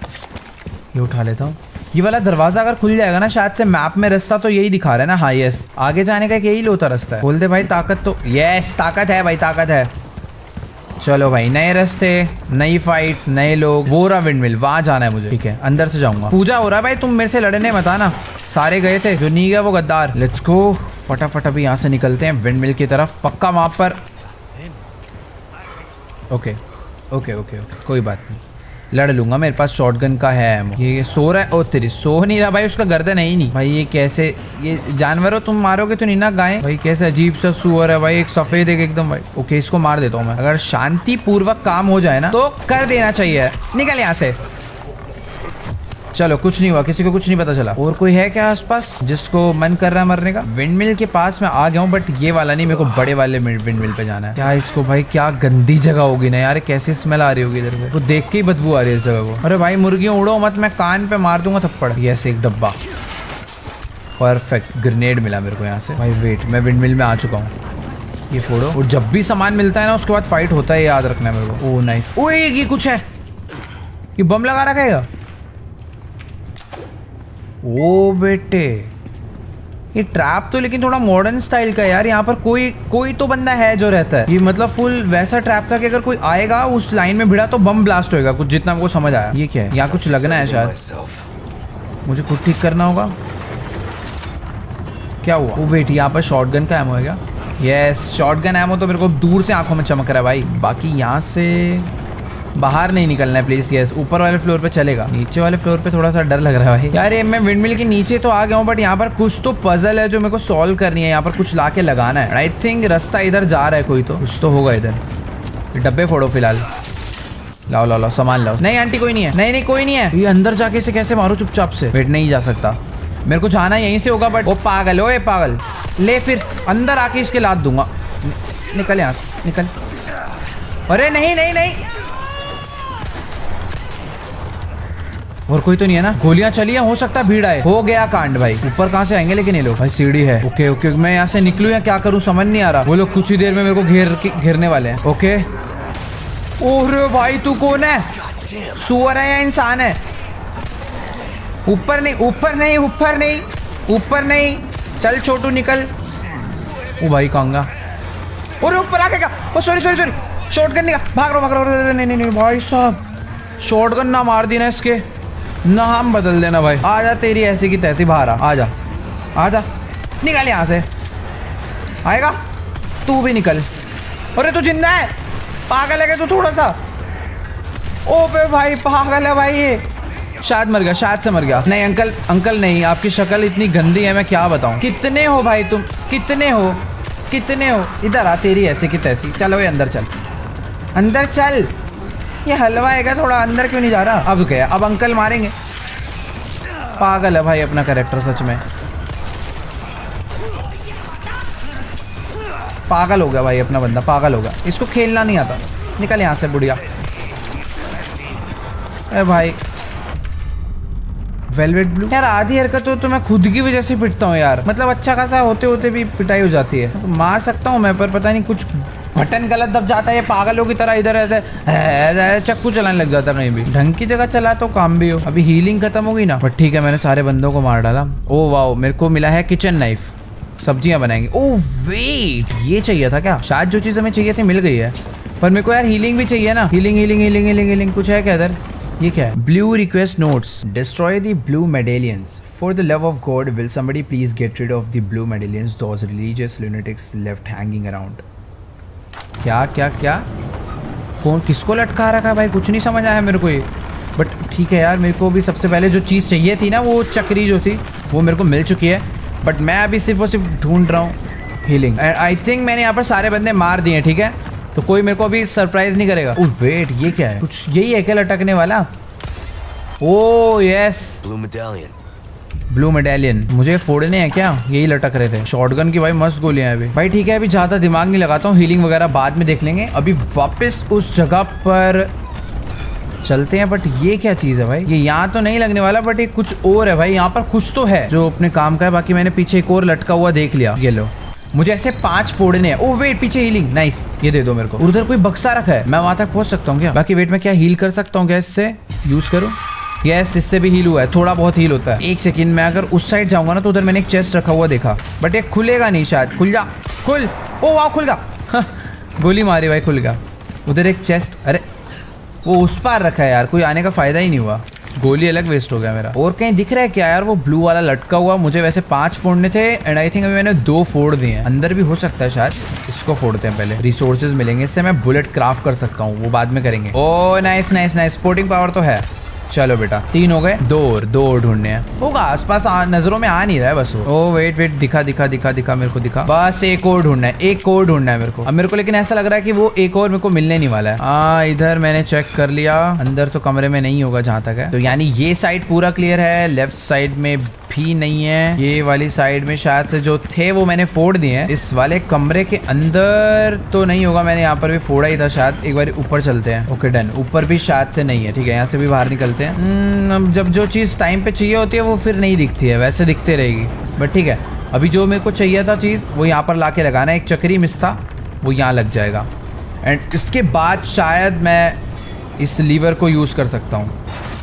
ये उठा लेता हूँ। ये वाला दरवाजा अगर खुल जाएगा ना शायद से, मैप में रास्ता तो यही दिखा रहा है ना। हाँ यस, आगे जाने का यही लोता रास्ता है। खोल दे भाई, ताकत तो। यस, ताकत है भाई, ताकत है। चलो भाई, नए रास्ते, नई फाइट्स, नए लोग। वो रहा विंडमिल, वहां जाना है मुझे। ठीक है, अंदर से जाऊंगा। पूजा हो रहा है भाई, तुम मेरे से लड़ने मत आना। सारे गए थे, जो नहीं गया वो गद्दार। लेट्स गो, फटाफट अभी यहाँ से निकलते हैं विंडमिल की तरफ। पक्का वहां पर। ओके ओके ओके ओके, कोई बात नहीं, लड़ लूंगा, मेरे पास शॉटगन का है एमो। ये सो रहा है। ओ तेरी, सो नहीं रहा भाई, उसका गर्दन है ही नहीं भाई। ये कैसे, ये जानवर हो, तुम मारोगे तो नहीं ना गाय भाई? कैसे अजीब सा सुअर है भाई, एक सफेद एक एकदम भाई। ओके, इसको मार देता हूँ मैं। अगर शांति पूर्वक काम हो जाए ना तो कर देना चाहिए। निकल यहाँ से। चलो, कुछ नहीं हुआ, किसी को कुछ नहीं पता चला। और कोई है क्या आसपास जिसको मन कर रहा है मरने का? विंडमिल के पास मैं आ गया हूँ, बट ये वाला नहीं, मेरे को बड़े वाले विंडमिल पे जाना है। क्या इसको भाई, क्या गंदी जगह होगी ना यार, कैसी स्मेल आ रही होगी इधर को, देख के ही बदबू आ रही है इस जगह को। अरे भाई मुर्गियों उड़ो मत, मैं कान पे मार दूंगा थप्पड़। यस, एक डब्बा, परफेक्ट। ग्रेनेड मिला मेरे को यहाँ से भाई। वेट, मैं विंडमिल में आ चुका हूँ, ये फोड़ो। और जब भी सामान मिलता है ना उसके बाद फाइट होता है, याद रखना है मेरे को। ओ नाइस। ओ ये कुछ है, ये बम लगा रखा है। ओ बेटे, ये ट्रैप तो लेकिन थोड़ा मॉडर्न स्टाइल का है यार। यहाँ पर कोई तो बंदा है जो रहता है। ये मतलब फुल वैसा ट्रैप था कि अगर कोई आएगा उस लाइन में भिड़ा तो बम ब्लास्ट होएगा, कुछ जितना हमको समझ आया। ये क्या है? यहाँ कुछ लगना है शायद, मुझे खुद ठीक करना होगा। क्या हुआ? ओ वेट, यहाँ पर शॉटगन का एमो है क्या? यस, शॉटगन एमो तो मेरे को दूर से आंखों में चमक रहा है भाई। बाकी यहाँ से बाहर नहीं निकलना है प्लीज। यस, ऊपर वाले फ्लोर पे चलेगा, नीचे वाले फ्लोर पे थोड़ा सा डर लग रहा है भाई। यार ये मैं विंडमिल के नीचे तो आ गया हूँ, बट यहाँ पर कुछ तो पजल है जो मेरे को सॉल्व करनी है। यहाँ पर कुछ लाके लगाना है। आई थिंक रास्ता इधर जा रहा है, कोई तो कुछ तो होगा इधर। डब्बे फोड़ो फिलहाल। लाओ लाओ लाओ, सामान लाओ। नहीं आंटी कोई नहीं है, नहीं कोई नहीं है। ये अंदर जाके इसे कैसे मारो चुपचाप से? वेट, नहीं जा सकता, मेरे को जाना यहीं से होगा। बट वो पागल, ओए पागल, ले फिर अंदर आके इसके लात दूंगा। निकल यहाँ से, निकल। अरे नहीं नहीं नहीं, और कोई तो नहीं है ना? गोलियां चली हैं, हो सकता है भीड़ आए। हो गया कांड भाई। ऊपर कहाँ से आएंगे लेकिन ये लोग? भाई सीढ़ी है। ओके ओके, मैं यहाँ से निकलूं या क्या करूं समझ नहीं आ रहा। वो लोग कुछ ही देर में मेरे को घेरने वाले हैं। ओके, ओरे भाई तू कौन है? सुअर है या इंसान है? ऊपर नहीं, ऊपर नहीं, ऊपर नहीं, ऊपर नहीं। चल छोटू निकल। ओ भाई कांगा, और ऊपर आके क्या? Oh sorry sorry sorry, shotgun निकाल, भाग रहा। नहीं नहीं नहीं भाई साहब, शॉटगन ना मार दी ना इसके, नाम बदल देना भाई। आजा, तेरी ऐसी की तैसी बाहर आजा आजा, निकल यहाँ से। आएगा तू भी निकल। अरे तू जिंदा है? पागल है क्या तू थोड़ा सा? ओ बे भाई पागल है भाई ये। शायद मर गया, शायद से मर गया। नहीं अंकल, अंकल नहीं, आपकी शक्ल इतनी गंदी है मैं क्या बताऊं। कितने हो भाई तुम, कितने हो, कितने हो? इधर आ, तेरी ऐसी की तैसी। चलो ये अंदर चल, अंदर चल। ये हलवा है थोड़ा, अंदर क्यों नहीं जा रहा? अब क्या, अब अंकल मारेंगे। पागल है भाई अपना कैरेक्टर सच में। पागल हो गया भाई, अपना बंदा पागल हो गया, इसको खेलना नहीं आता। निकल यहाँ से बुढ़िया। अरे भाई वेलवेट ब्लू यार, आधी हरकत तो मैं खुद की वजह से पिटता हूँ यार, मतलब अच्छा खासा होते होते भी पिटाई हो जाती है। तो मार सकता हूँ मैं, पर पता नहीं कुछ बटन गलत दब जाता है, ये पागलों की तरह इधर रहता है, चक्कू चलाने लग जाता है। नहीं भी ढंग की जगह चला तो काम भी हो। अभी हीलिंग खत्म हो गई ना, बट ठीक है, मैंने सारे बंदों को मार डाला। ओ वाओ, मेरे को मिला है किचन नाइफ, सब्जियां बनाएंगे। ओह वेट, ये चाहिए था क्या? शायद जो चीज़ हमें चाहिए थी मिल गई है, पर मेरे को यार हीलिंग भी चाहिए ना। Healing healing healing healing healing कुछ है क्या इधर? ये क्या है? Blue request notes, destroy the blue medallions for the love of God, will somebody please get rid of the blue medallions those religious lunatics left hanging around. क्या क्या क्या? कौन किसको लटका रखा है भाई? कुछ नहीं समझ आया मेरे को ये, बट ठीक है यार। मेरे को भी सबसे पहले जो चीज़ चाहिए थी ना, वो चक्री जो थी वो मेरे को मिल चुकी है, बट मैं अभी सिर्फ और सिर्फ ढूंढ रहा हूँ हीलिंग। आई थिंक मैंने यहाँ पर सारे बंदे मार दिए, ठीक है, तो कोई मेरे को अभी सरप्राइज नहीं करेगा। ओह वेट, ये क्या है? कुछ यही है क्या लटकने वाला? Oh yes, blue medallion. मुझे फोड़ने हैं क्या? यही लटक रहे थे। शॉटगन की भाई मस्त गोलियां हैं अभी। भाई ठीक है, अभी ज्यादा दिमाग नहीं लगाता हूँ, हीलिंग वगैरह बाद में देख लेंगे। अभी वापस उस जगह पर चलते हैं। बट ये क्या चीज है भाई? ये यहाँ तो नहीं लगने वाला, बट ये कुछ और है भाई। यहाँ पर कुछ तो है जो अपने काम का है। बाकी मैंने पीछे एक और लटका हुआ देख लिया। ये लो, मुझे ऐसे 5 फोड़ने हैं। ओह वेट, पीछे हीलिंग, नाइस, ये दे दो मेरे को। उधर कोई बक्सा रखा है, मैं वहां तक पहुंच सकता हूँ क्या? बाकी वेट, मैं क्या हील कर सकता हूँ क्या इससे? यूज करूँ? यस, इससे भी हील हुआ है, थोड़ा बहुत हील होता है। एक सेकंड, मैं अगर उस साइड जाऊंगा ना, तो उधर मैंने एक चेस्ट रखा हुआ देखा, बट ये खुलेगा नहीं शायद। खुल जा, खुल। ओ वाह, खुल गया। गोली मारी भाई, खुल गया। उधर एक चेस्ट, अरे वो उस पार रखा है यार, कोई आने का फायदा ही नहीं हुआ। गोली अलग वेस्ट हो गया मेरा। और कहीं दिख रहा है क्या यार? वो ब्लू वाला लटका हुआ, मुझे वैसे 5 फोड़ने थे, एंड आई थिंक अभी मैंने 2 फोड़ दिए हैं। अंदर भी हो सकता है शायद, इसको फोड़ते हैं पहले। रिसोर्सेज मिलेंगे, इससे मैं बुलेट क्राफ्ट कर सकता हूँ, वो बाद में करेंगे। Oh nice nice nice, sporting power तो है। चलो बेटा, 3 हो गए। 2 और ढूंढने हैं। होगा आसपास, नजरों में आ नहीं रहा है बस वो। ओ वेट वेट, दिखा दिखा दिखा दिखा, मेरे को दिखा। बस एक और ढूंढना है, एक और ढूंढना है मेरे को। अब मेरे को लेकिन ऐसा लग रहा है कि वो एक और मेरे को मिलने नहीं वाला है। इधर मैंने चेक कर लिया, अंदर तो कमरे में नहीं होगा जहां तक है। तो यानी ये साइड पूरा क्लियर है, लेफ्ट साइड में भी नहीं है। ये वाली साइड में शायद से जो थे वो मैंने फोड़ दिए हैं। इस वाले कमरे के अंदर तो नहीं होगा, मैंने यहाँ पर भी फोड़ा ही था शायद। एक बार ऊपर चलते हैं। ओके डन, ऊपर भी शायद से नहीं है। ठीक है, यहाँ से भी बाहर निकलते हैं। जब जो चीज़ टाइम पे चाहिए होती है वो फिर नहीं दिखती है, वैसे दिखते रहेगी। बट ठीक है, अभी जो मेरे को चाहिए था चीज़ वो यहाँ पर ला के लगाना है। एक चक्री मिस था, वो यहाँ लग जाएगा, एंड इसके बाद शायद मैं इस लीवर को यूज़ कर सकता हूँ।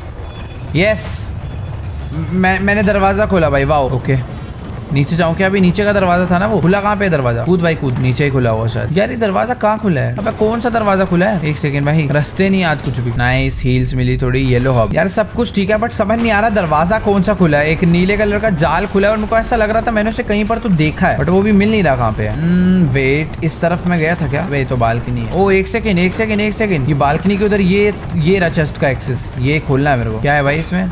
यस, मैंने दरवाजा खोला भाई, वाओ। ओके, नीचे जाऊँ क्या? अभी नीचे का दरवाजा था ना, वो खुला कहाँ पे दरवाजा? कूद भाई कूद, नीचे ही खुला हुआ शायद। यार ये दरवाजा कहाँ खुला है? अबे कौन सा दरवाजा खुला है? एक सेकंड भाई, रास्ते नहीं याद कुछ भी। नाइस, हील्स मिली थोड़ी, येलो हब। यार सब कुछ ठीक है, बट समझ नहीं आ रहा दरवाजा कौन सा खुला है। एक नीले कलर का जाल खुला है और मेरे को ऐसा लग रहा था मैंने उसे कहीं पर तो देखा है, बट वो भी मिल नहीं रहा कहाँ पे। वेट, इस तरफ में गया था क्या? वे तो बालकनी है। ओ एक सेकेंड एक सेकेंड एक सेकेंड, ये बालकनी के उधर ये रहा चेस्ट का एक्सेस, ये खोलना है मेरे को। क्या है भाई इसमें?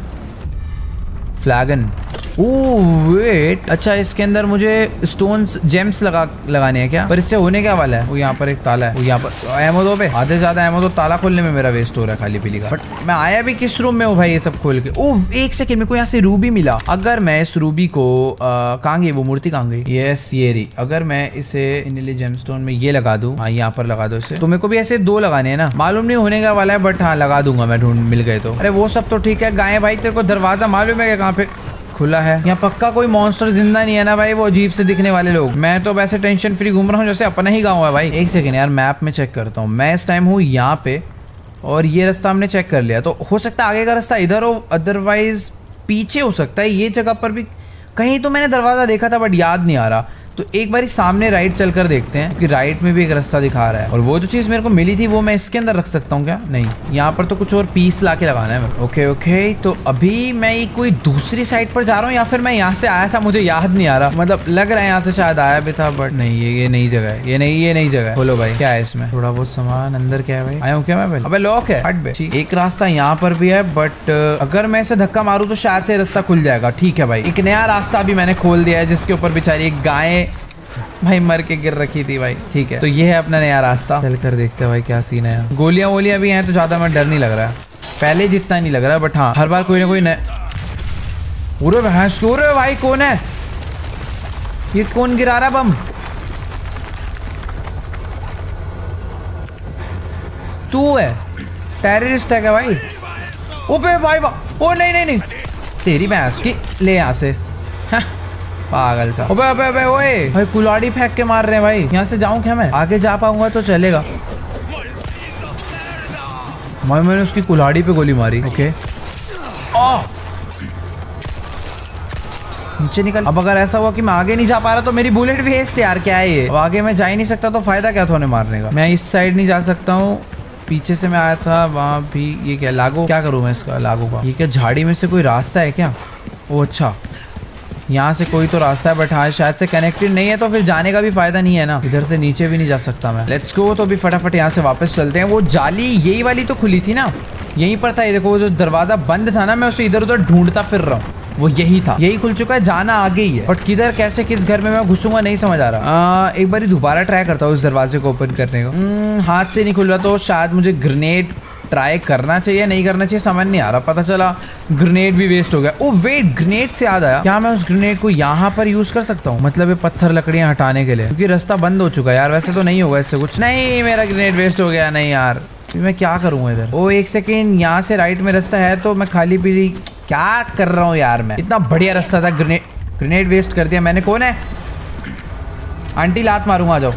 फ्लैगन। ओह वेट, अच्छा इसके अंदर मुझे स्टोन्स जेम्स लगाने हैं क्या? पर इससे होने क्या वाला है? वो यहाँ पर एक ताला है, वो यहाँ पर एमो दो पे आधे ज्यादा एमो दो, ताला खोलने में मेरा वेस्ट हो रहा है खाली पीली का। बट मैं आया भी किस रूम में हूँ भाई ये सब खोल के? ओह एक सेकंड, मेरे को यहाँ से रूबी मिला। अगर मैं इस रूबी को कहाँ गई वो मूर्ति, कहाँ गई? यस ये रही। अगर मैं इसे इनली जेमस्टोन में ये लगा दूं, हाँ यहाँ पर लगा दो इसे, तो मेरे को भी ऐसे 2 लगाने हैं ना। मालूम नहीं होने का वाला है, बट हाँ लगा दूंगा मैं, ढूंढ मिल गए तो। अरे वो सब तो ठीक है। गाय भाई तेरे को दरवाजा मालूम है कहाँ पे खुला है? यहाँ पक्का कोई मॉन्स्टर जिंदा नहीं है ना भाई, वो अजीब से दिखने वाले लोग। मैं तो वैसे टेंशन फ्री घूम रहा हूँ जैसे अपना ही गाँव है भाई। एक सेकंड यार, मैप में चेक करता हूँ। मैं इस टाइम हूँ यहाँ पे, और ये रास्ता हमने चेक कर लिया, तो हो सकता है आगे का रास्ता इधर हो, अदरवाइज पीछे हो सकता है। ये जगह पर भी कहीं तो मैंने दरवाजा देखा था, बट याद नहीं आ रहा। तो एक बारी सामने राइट चलकर देखते हैं कि राइट में भी एक रास्ता दिखा रहा है। और वो जो चीज़ मेरे को मिली थी वो मैं इसके अंदर रख सकता हूँ क्या? नहीं, यहाँ पर तो कुछ और पीस ला के लगाना है मेरे। ओके ओके, तो अभी मैं ये कोई दूसरी साइड पर जा रहा हूँ, या फिर मैं यहाँ से आया था, मुझे याद नहीं आ रहा। मतलब लग रहा है यहाँ से शायद आया भी था, बट नहीं, ये नई जगह है, ये नई जगह है। बोलो भाई क्या है इसमें? थोड़ा बहुत सामान अंदर। क्या है भाई? आया हूँ क्या मैं पहले? अबे लॉक है, हट बे। एक रास्ता यहाँ पर भी है, बट अगर मैं इसे धक्का मारूँ तो शायद से रास्ता खुल जाएगा। ठीक है भाई, एक नया रास्ता भी मैंने खोल दिया है, जिसके ऊपर बेचारी एक गाय भाई मर के गिर रखी थी भाई। ठीक है, तो ये है अपना नया रास्ता। चल कर देखते हैं भाई क्या सीन है। गोलियां वोलियां भी हैं तो ज्यादा मैं डर नहीं लग रहा है, पहले जितना नहीं लग रहा है, बट हाँ हर बार कोई ना कोई पूरे भैंस भाई कौन है ये? कौन गिरा रहा बम? तू है टेररिस्ट है क्या भाई? ओबे भाई ओ नहीं तेरी भैंस की, ले यहाँ से। हाँ, पागल सा। अबे ओए भाई कुल्हाड़ी फेंक के मार रहे हैं भाई। यहाँ से जाऊं क्या मैं? आगे जा पाऊंगा तो चलेगा। मैंने उसकी कुल्हाड़ी पे गोली मारी। ओके नीचे निकल। अब अगर ऐसा हुआ कि मैं आगे नहीं जा पा रहा तो मेरी बुलेट वेस्ट यार। क्या है ये? अब आगे मैं जा ही नहीं सकता तो फायदा क्या था उन्हें मारने का? मैं इस साइड नहीं जा सकता हूँ, पीछे से मैं आया था वहाँ भी। ये क्या लागू? क्या करूँ मैं इसका लागू का? ये क्या झाड़ी में से कोई रास्ता है क्या? ओ अच्छा, यहाँ से कोई तो रास्ता है, बट हाँ शायद से कनेक्टेड नहीं है तो फिर जाने का भी फायदा नहीं है ना। इधर से नीचे भी नहीं जा सकता मैं। Let's go. तो अभी फटाफट यहाँ से वापस चलते हैं। वो जाली यही वाली तो खुली थी ना, यहीं पर था। ये देखो, वो जो दरवाजा बंद था ना, मैं उसे इधर उधर ढूंढता फिर रहा हूँ, वो यही था। यही खुल चुका है, जाना आगे ही है, बट किधर कैसे किस घर में मैं घुसूंगा नहीं समझ आ रहा। एक बार दोबारा ट्राई करता हूँ इस दरवाजे को ओपन करने को। हाथ से नहीं खुल रहा तो शायद मुझे ग्रेनेड ट्राई करना चाहिए, नहीं करना चाहिए समझ नहीं आ रहा। पता चला ग्रेनेड भी वेस्ट हो गया। ओ वेट, ग्रेनेड से याद आया, क्या मैं उस ग्रेनेड को यहाँ पर यूज कर सकता हूँ? मतलब ये पत्थर लकड़ियाँ हटाने के लिए, क्योंकि रास्ता बंद हो चुका है यार। वैसे तो नहीं होगा इससे कुछ। नहीं, मेरा ग्रेनेड वेस्ट हो गया। नहीं यार, मैं क्या करूँगा इधर? ओ एक सेकेंड, यहाँ से राइट में रास्ता है तो मैं खाली पीली क्या कर रहा हूँ यार? मैं इतना बढ़िया रास्ता था, ग्रेनेड वेस्ट कर दिया मैंने। कौन है? आंटी लात मारूंगा, आ जाओ।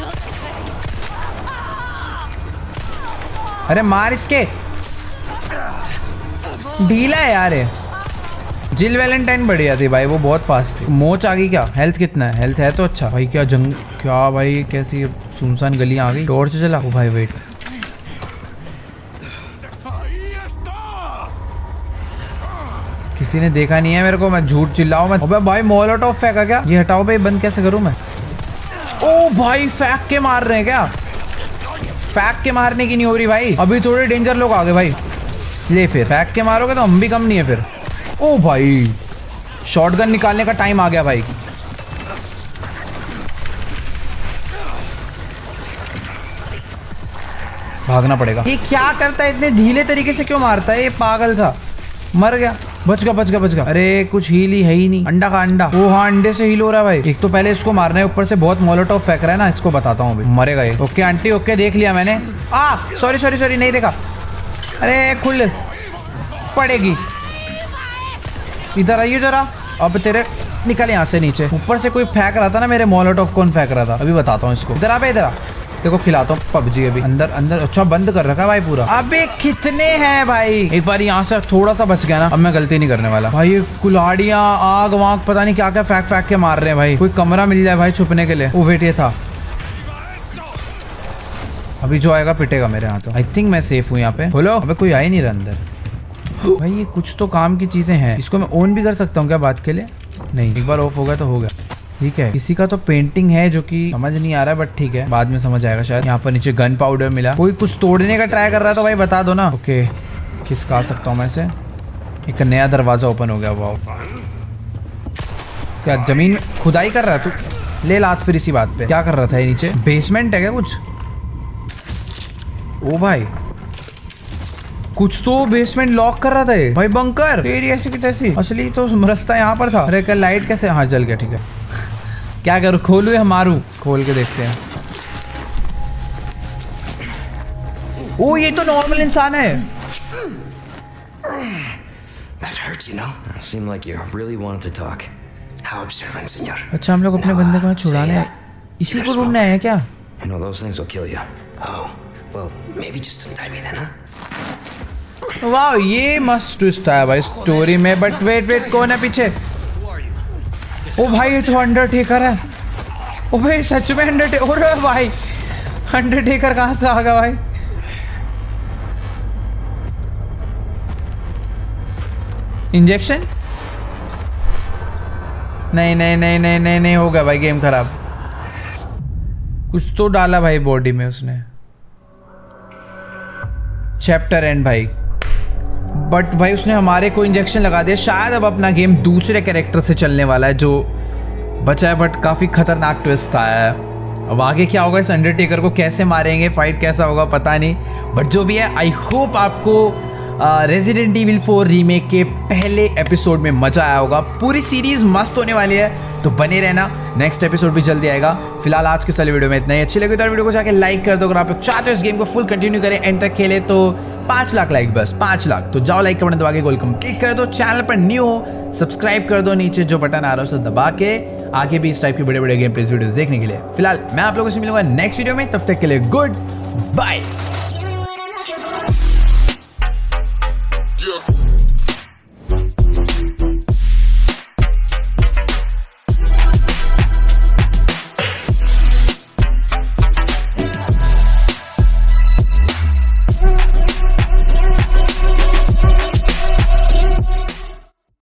अरे मार इसके, ढीला है यार ये। जिल वैलेंटाइन बढ़िया थी भाई, वो बहुत फास्ट थी। मोच आ गई क्या? हेल्थ कितना है? हेल्थ है तो अच्छा भाई। क्या जंग, क्या भाई कैसी सुनसान गलियां आ गई। टॉर्च चला। ओ भाई वेट, किसी ने देखा नहीं है मेरे को, मैं झूठ चिल्लाऊं मैं? अबे भाई मोलोटोव फेंका क्या? ये हटाओ भाई, बंद कैसे करूं मैं? ओ भाई फेंक के मार रहे हैं क्या? फेंक के मारने की नहीं हो रही भाई, अभी थोड़े डेंजर लोग आ गए भाई। ले फिर फेंक के मारोगे तो हम भी कम नहीं है फिर। ओ भाई शॉटगन निकालने का टाइम आ गया भाई। भागना पड़ेगा। ये क्या करता है? इतने ढीले तरीके से क्यों मारता है? ये पागल था। मर गया। बच गया। अरे कुछ हील ही है ही नहीं। अंडा का अंडा। ओ हाँ, अंडे से हील हो रहा है भाई। एक तो पहले इसको मारना है, ऊपर से बहुत मोलोटोव फेंक रहा है ना, इसको बताता हूँ अभी। मरेगा ये। ओके आंटी, ओके देख लिया मैंने। सॉरी नहीं देखा। अरे खुल पड़ेगी। इधर आइए जरा। अब तेरे निकल यहाँ से नीचे। ऊपर से कोई फेंक रहा था ना मेरे मोलोटोव। कौन फेंक रहा था? अभी बताता हूँ इसको। इधर आ, इधर आ, देखो खिलाता हूँ पबजी। अभी अंदर अच्छा बंद कर रखा भाई पूरा। अबे कितने हैं भाई? एक बार यहाँ से थोड़ा सा बच गया ना, अब मैं गलती नहीं करने वाला भाई। ये कुल्हाड़ियाँ, आग वाग पता नहीं क्या क्या फेंक के मार रहे हैं भाई। कोई कमरा मिल जाए भाई छुपने के लिए। ओ वेट, ये था। अभी जो आएगा पिटेगा मेरे हाथों। आई थिंक मैं सेफ हूँ यहाँ पे। बोलो। अबे कोई आ ही नहीं रहा अंदर भाई। ये कुछ तो काम की चीजें हैं। इसको मैं ऑन भी कर सकता हूँ क्या बात के लिए? नहीं, एक बार ऑफ हो गया तो हो गया। ठीक है, किसी का तो पेंटिंग है जो कि समझ नहीं आ रहा है, बट ठीक है बाद में समझ आएगा शायद। यहाँ पर नीचे गन पाउडर मिला। कोई कुछ तोड़ने का ट्राई कर रहा है तो भाई बता दो ना। ओके, खिसका सकता हूँ मैं इसे। एक नया दरवाजा ओपन हो गया। वाह, क्या जमीन में खुदाई कर रहा है तू? ले लात फिर इसी बात पे। क्या कर रहा था ये नीचे? बेसमेंट है क्या कुछ? ओ भाई कुछ तो बेसमेंट लॉक कर रहा था ये भाई। बंकर तेरी ऐसी की तैसी। असली तो रास्ता यहाँ पर था। अरे कल लाइट कैसे? हाँ जल गया। ठीक है, क्या करूँ? खोलू या मारू? खोल के देखते हैं। ओ ये तो नॉर्मल इंसान है। That hurts, you know? Seemed like you really wanted to talk. How observant, senor. अच्छा, हम लोग अपने बंदे को छुड़ाने आए। इसी को ढूंढने आए हैं क्या? You know those things will kill you. Oh, well, maybe just untie me then, huh? वाह, ये मस्त ट्विस्ट आया भाई स्टोरी में। बट वेट, कौन है पीछे? ओ भाई ये तो अंडरटेकर है। ओ भाई सच में अंडरटेकर। अरे भाई अंडरटेकर कहाँ से आ गया भाई? इंजेक्शन? नहीं हो गया भाई, गेम खराब। कुछ तो डाला भाई बॉडी में उसने। चैप्टर एंड भाई। बट भाई उसने हमारे को इंजेक्शन लगा दिया। शायद अब अपना गेम दूसरे कैरेक्टर से चलने वाला है जो बचा है, बट काफ़ी खतरनाक ट्विस्ट आया है। अब आगे क्या होगा? इस अंडरटेकर को कैसे मारेंगे? फाइट कैसा होगा पता नहीं, बट जो भी है आई होप आपको रेजिडेंट इविल 4 रीमेक के पहले एपिसोड में मजा आया होगा। पूरी सीरीज मस्त होने वाली है, तो बने रहना। नेक्स्ट एपिसोड भी जल्दी आएगा। फिलहाल आज के वाली वीडियो में इतना ही। अच्छी लगी तो वीडियो को जाके लाइक कर दो। अगर आप लोग चाहते हो इस गेम को फुल कंटिन्यू करें, एंड तक खेले, तो 5 लाख लाइक, बस 5 लाख। तो जाओ लाइक बटन दबा के गोल कंप्लीट कर दो। चैनल पर न्यू हो सब्सक्राइब कर दो, नीचे जो बटन आ रहा है उसे दबा के आगे भी इस टाइप के बड़े बड़े गेम प्लेस वीडियोस देखने के लिए। फिलहाल मैं आप लोगों से मिलूंगा नेक्स्ट वीडियो में, तब तक के लिए गुड बाय।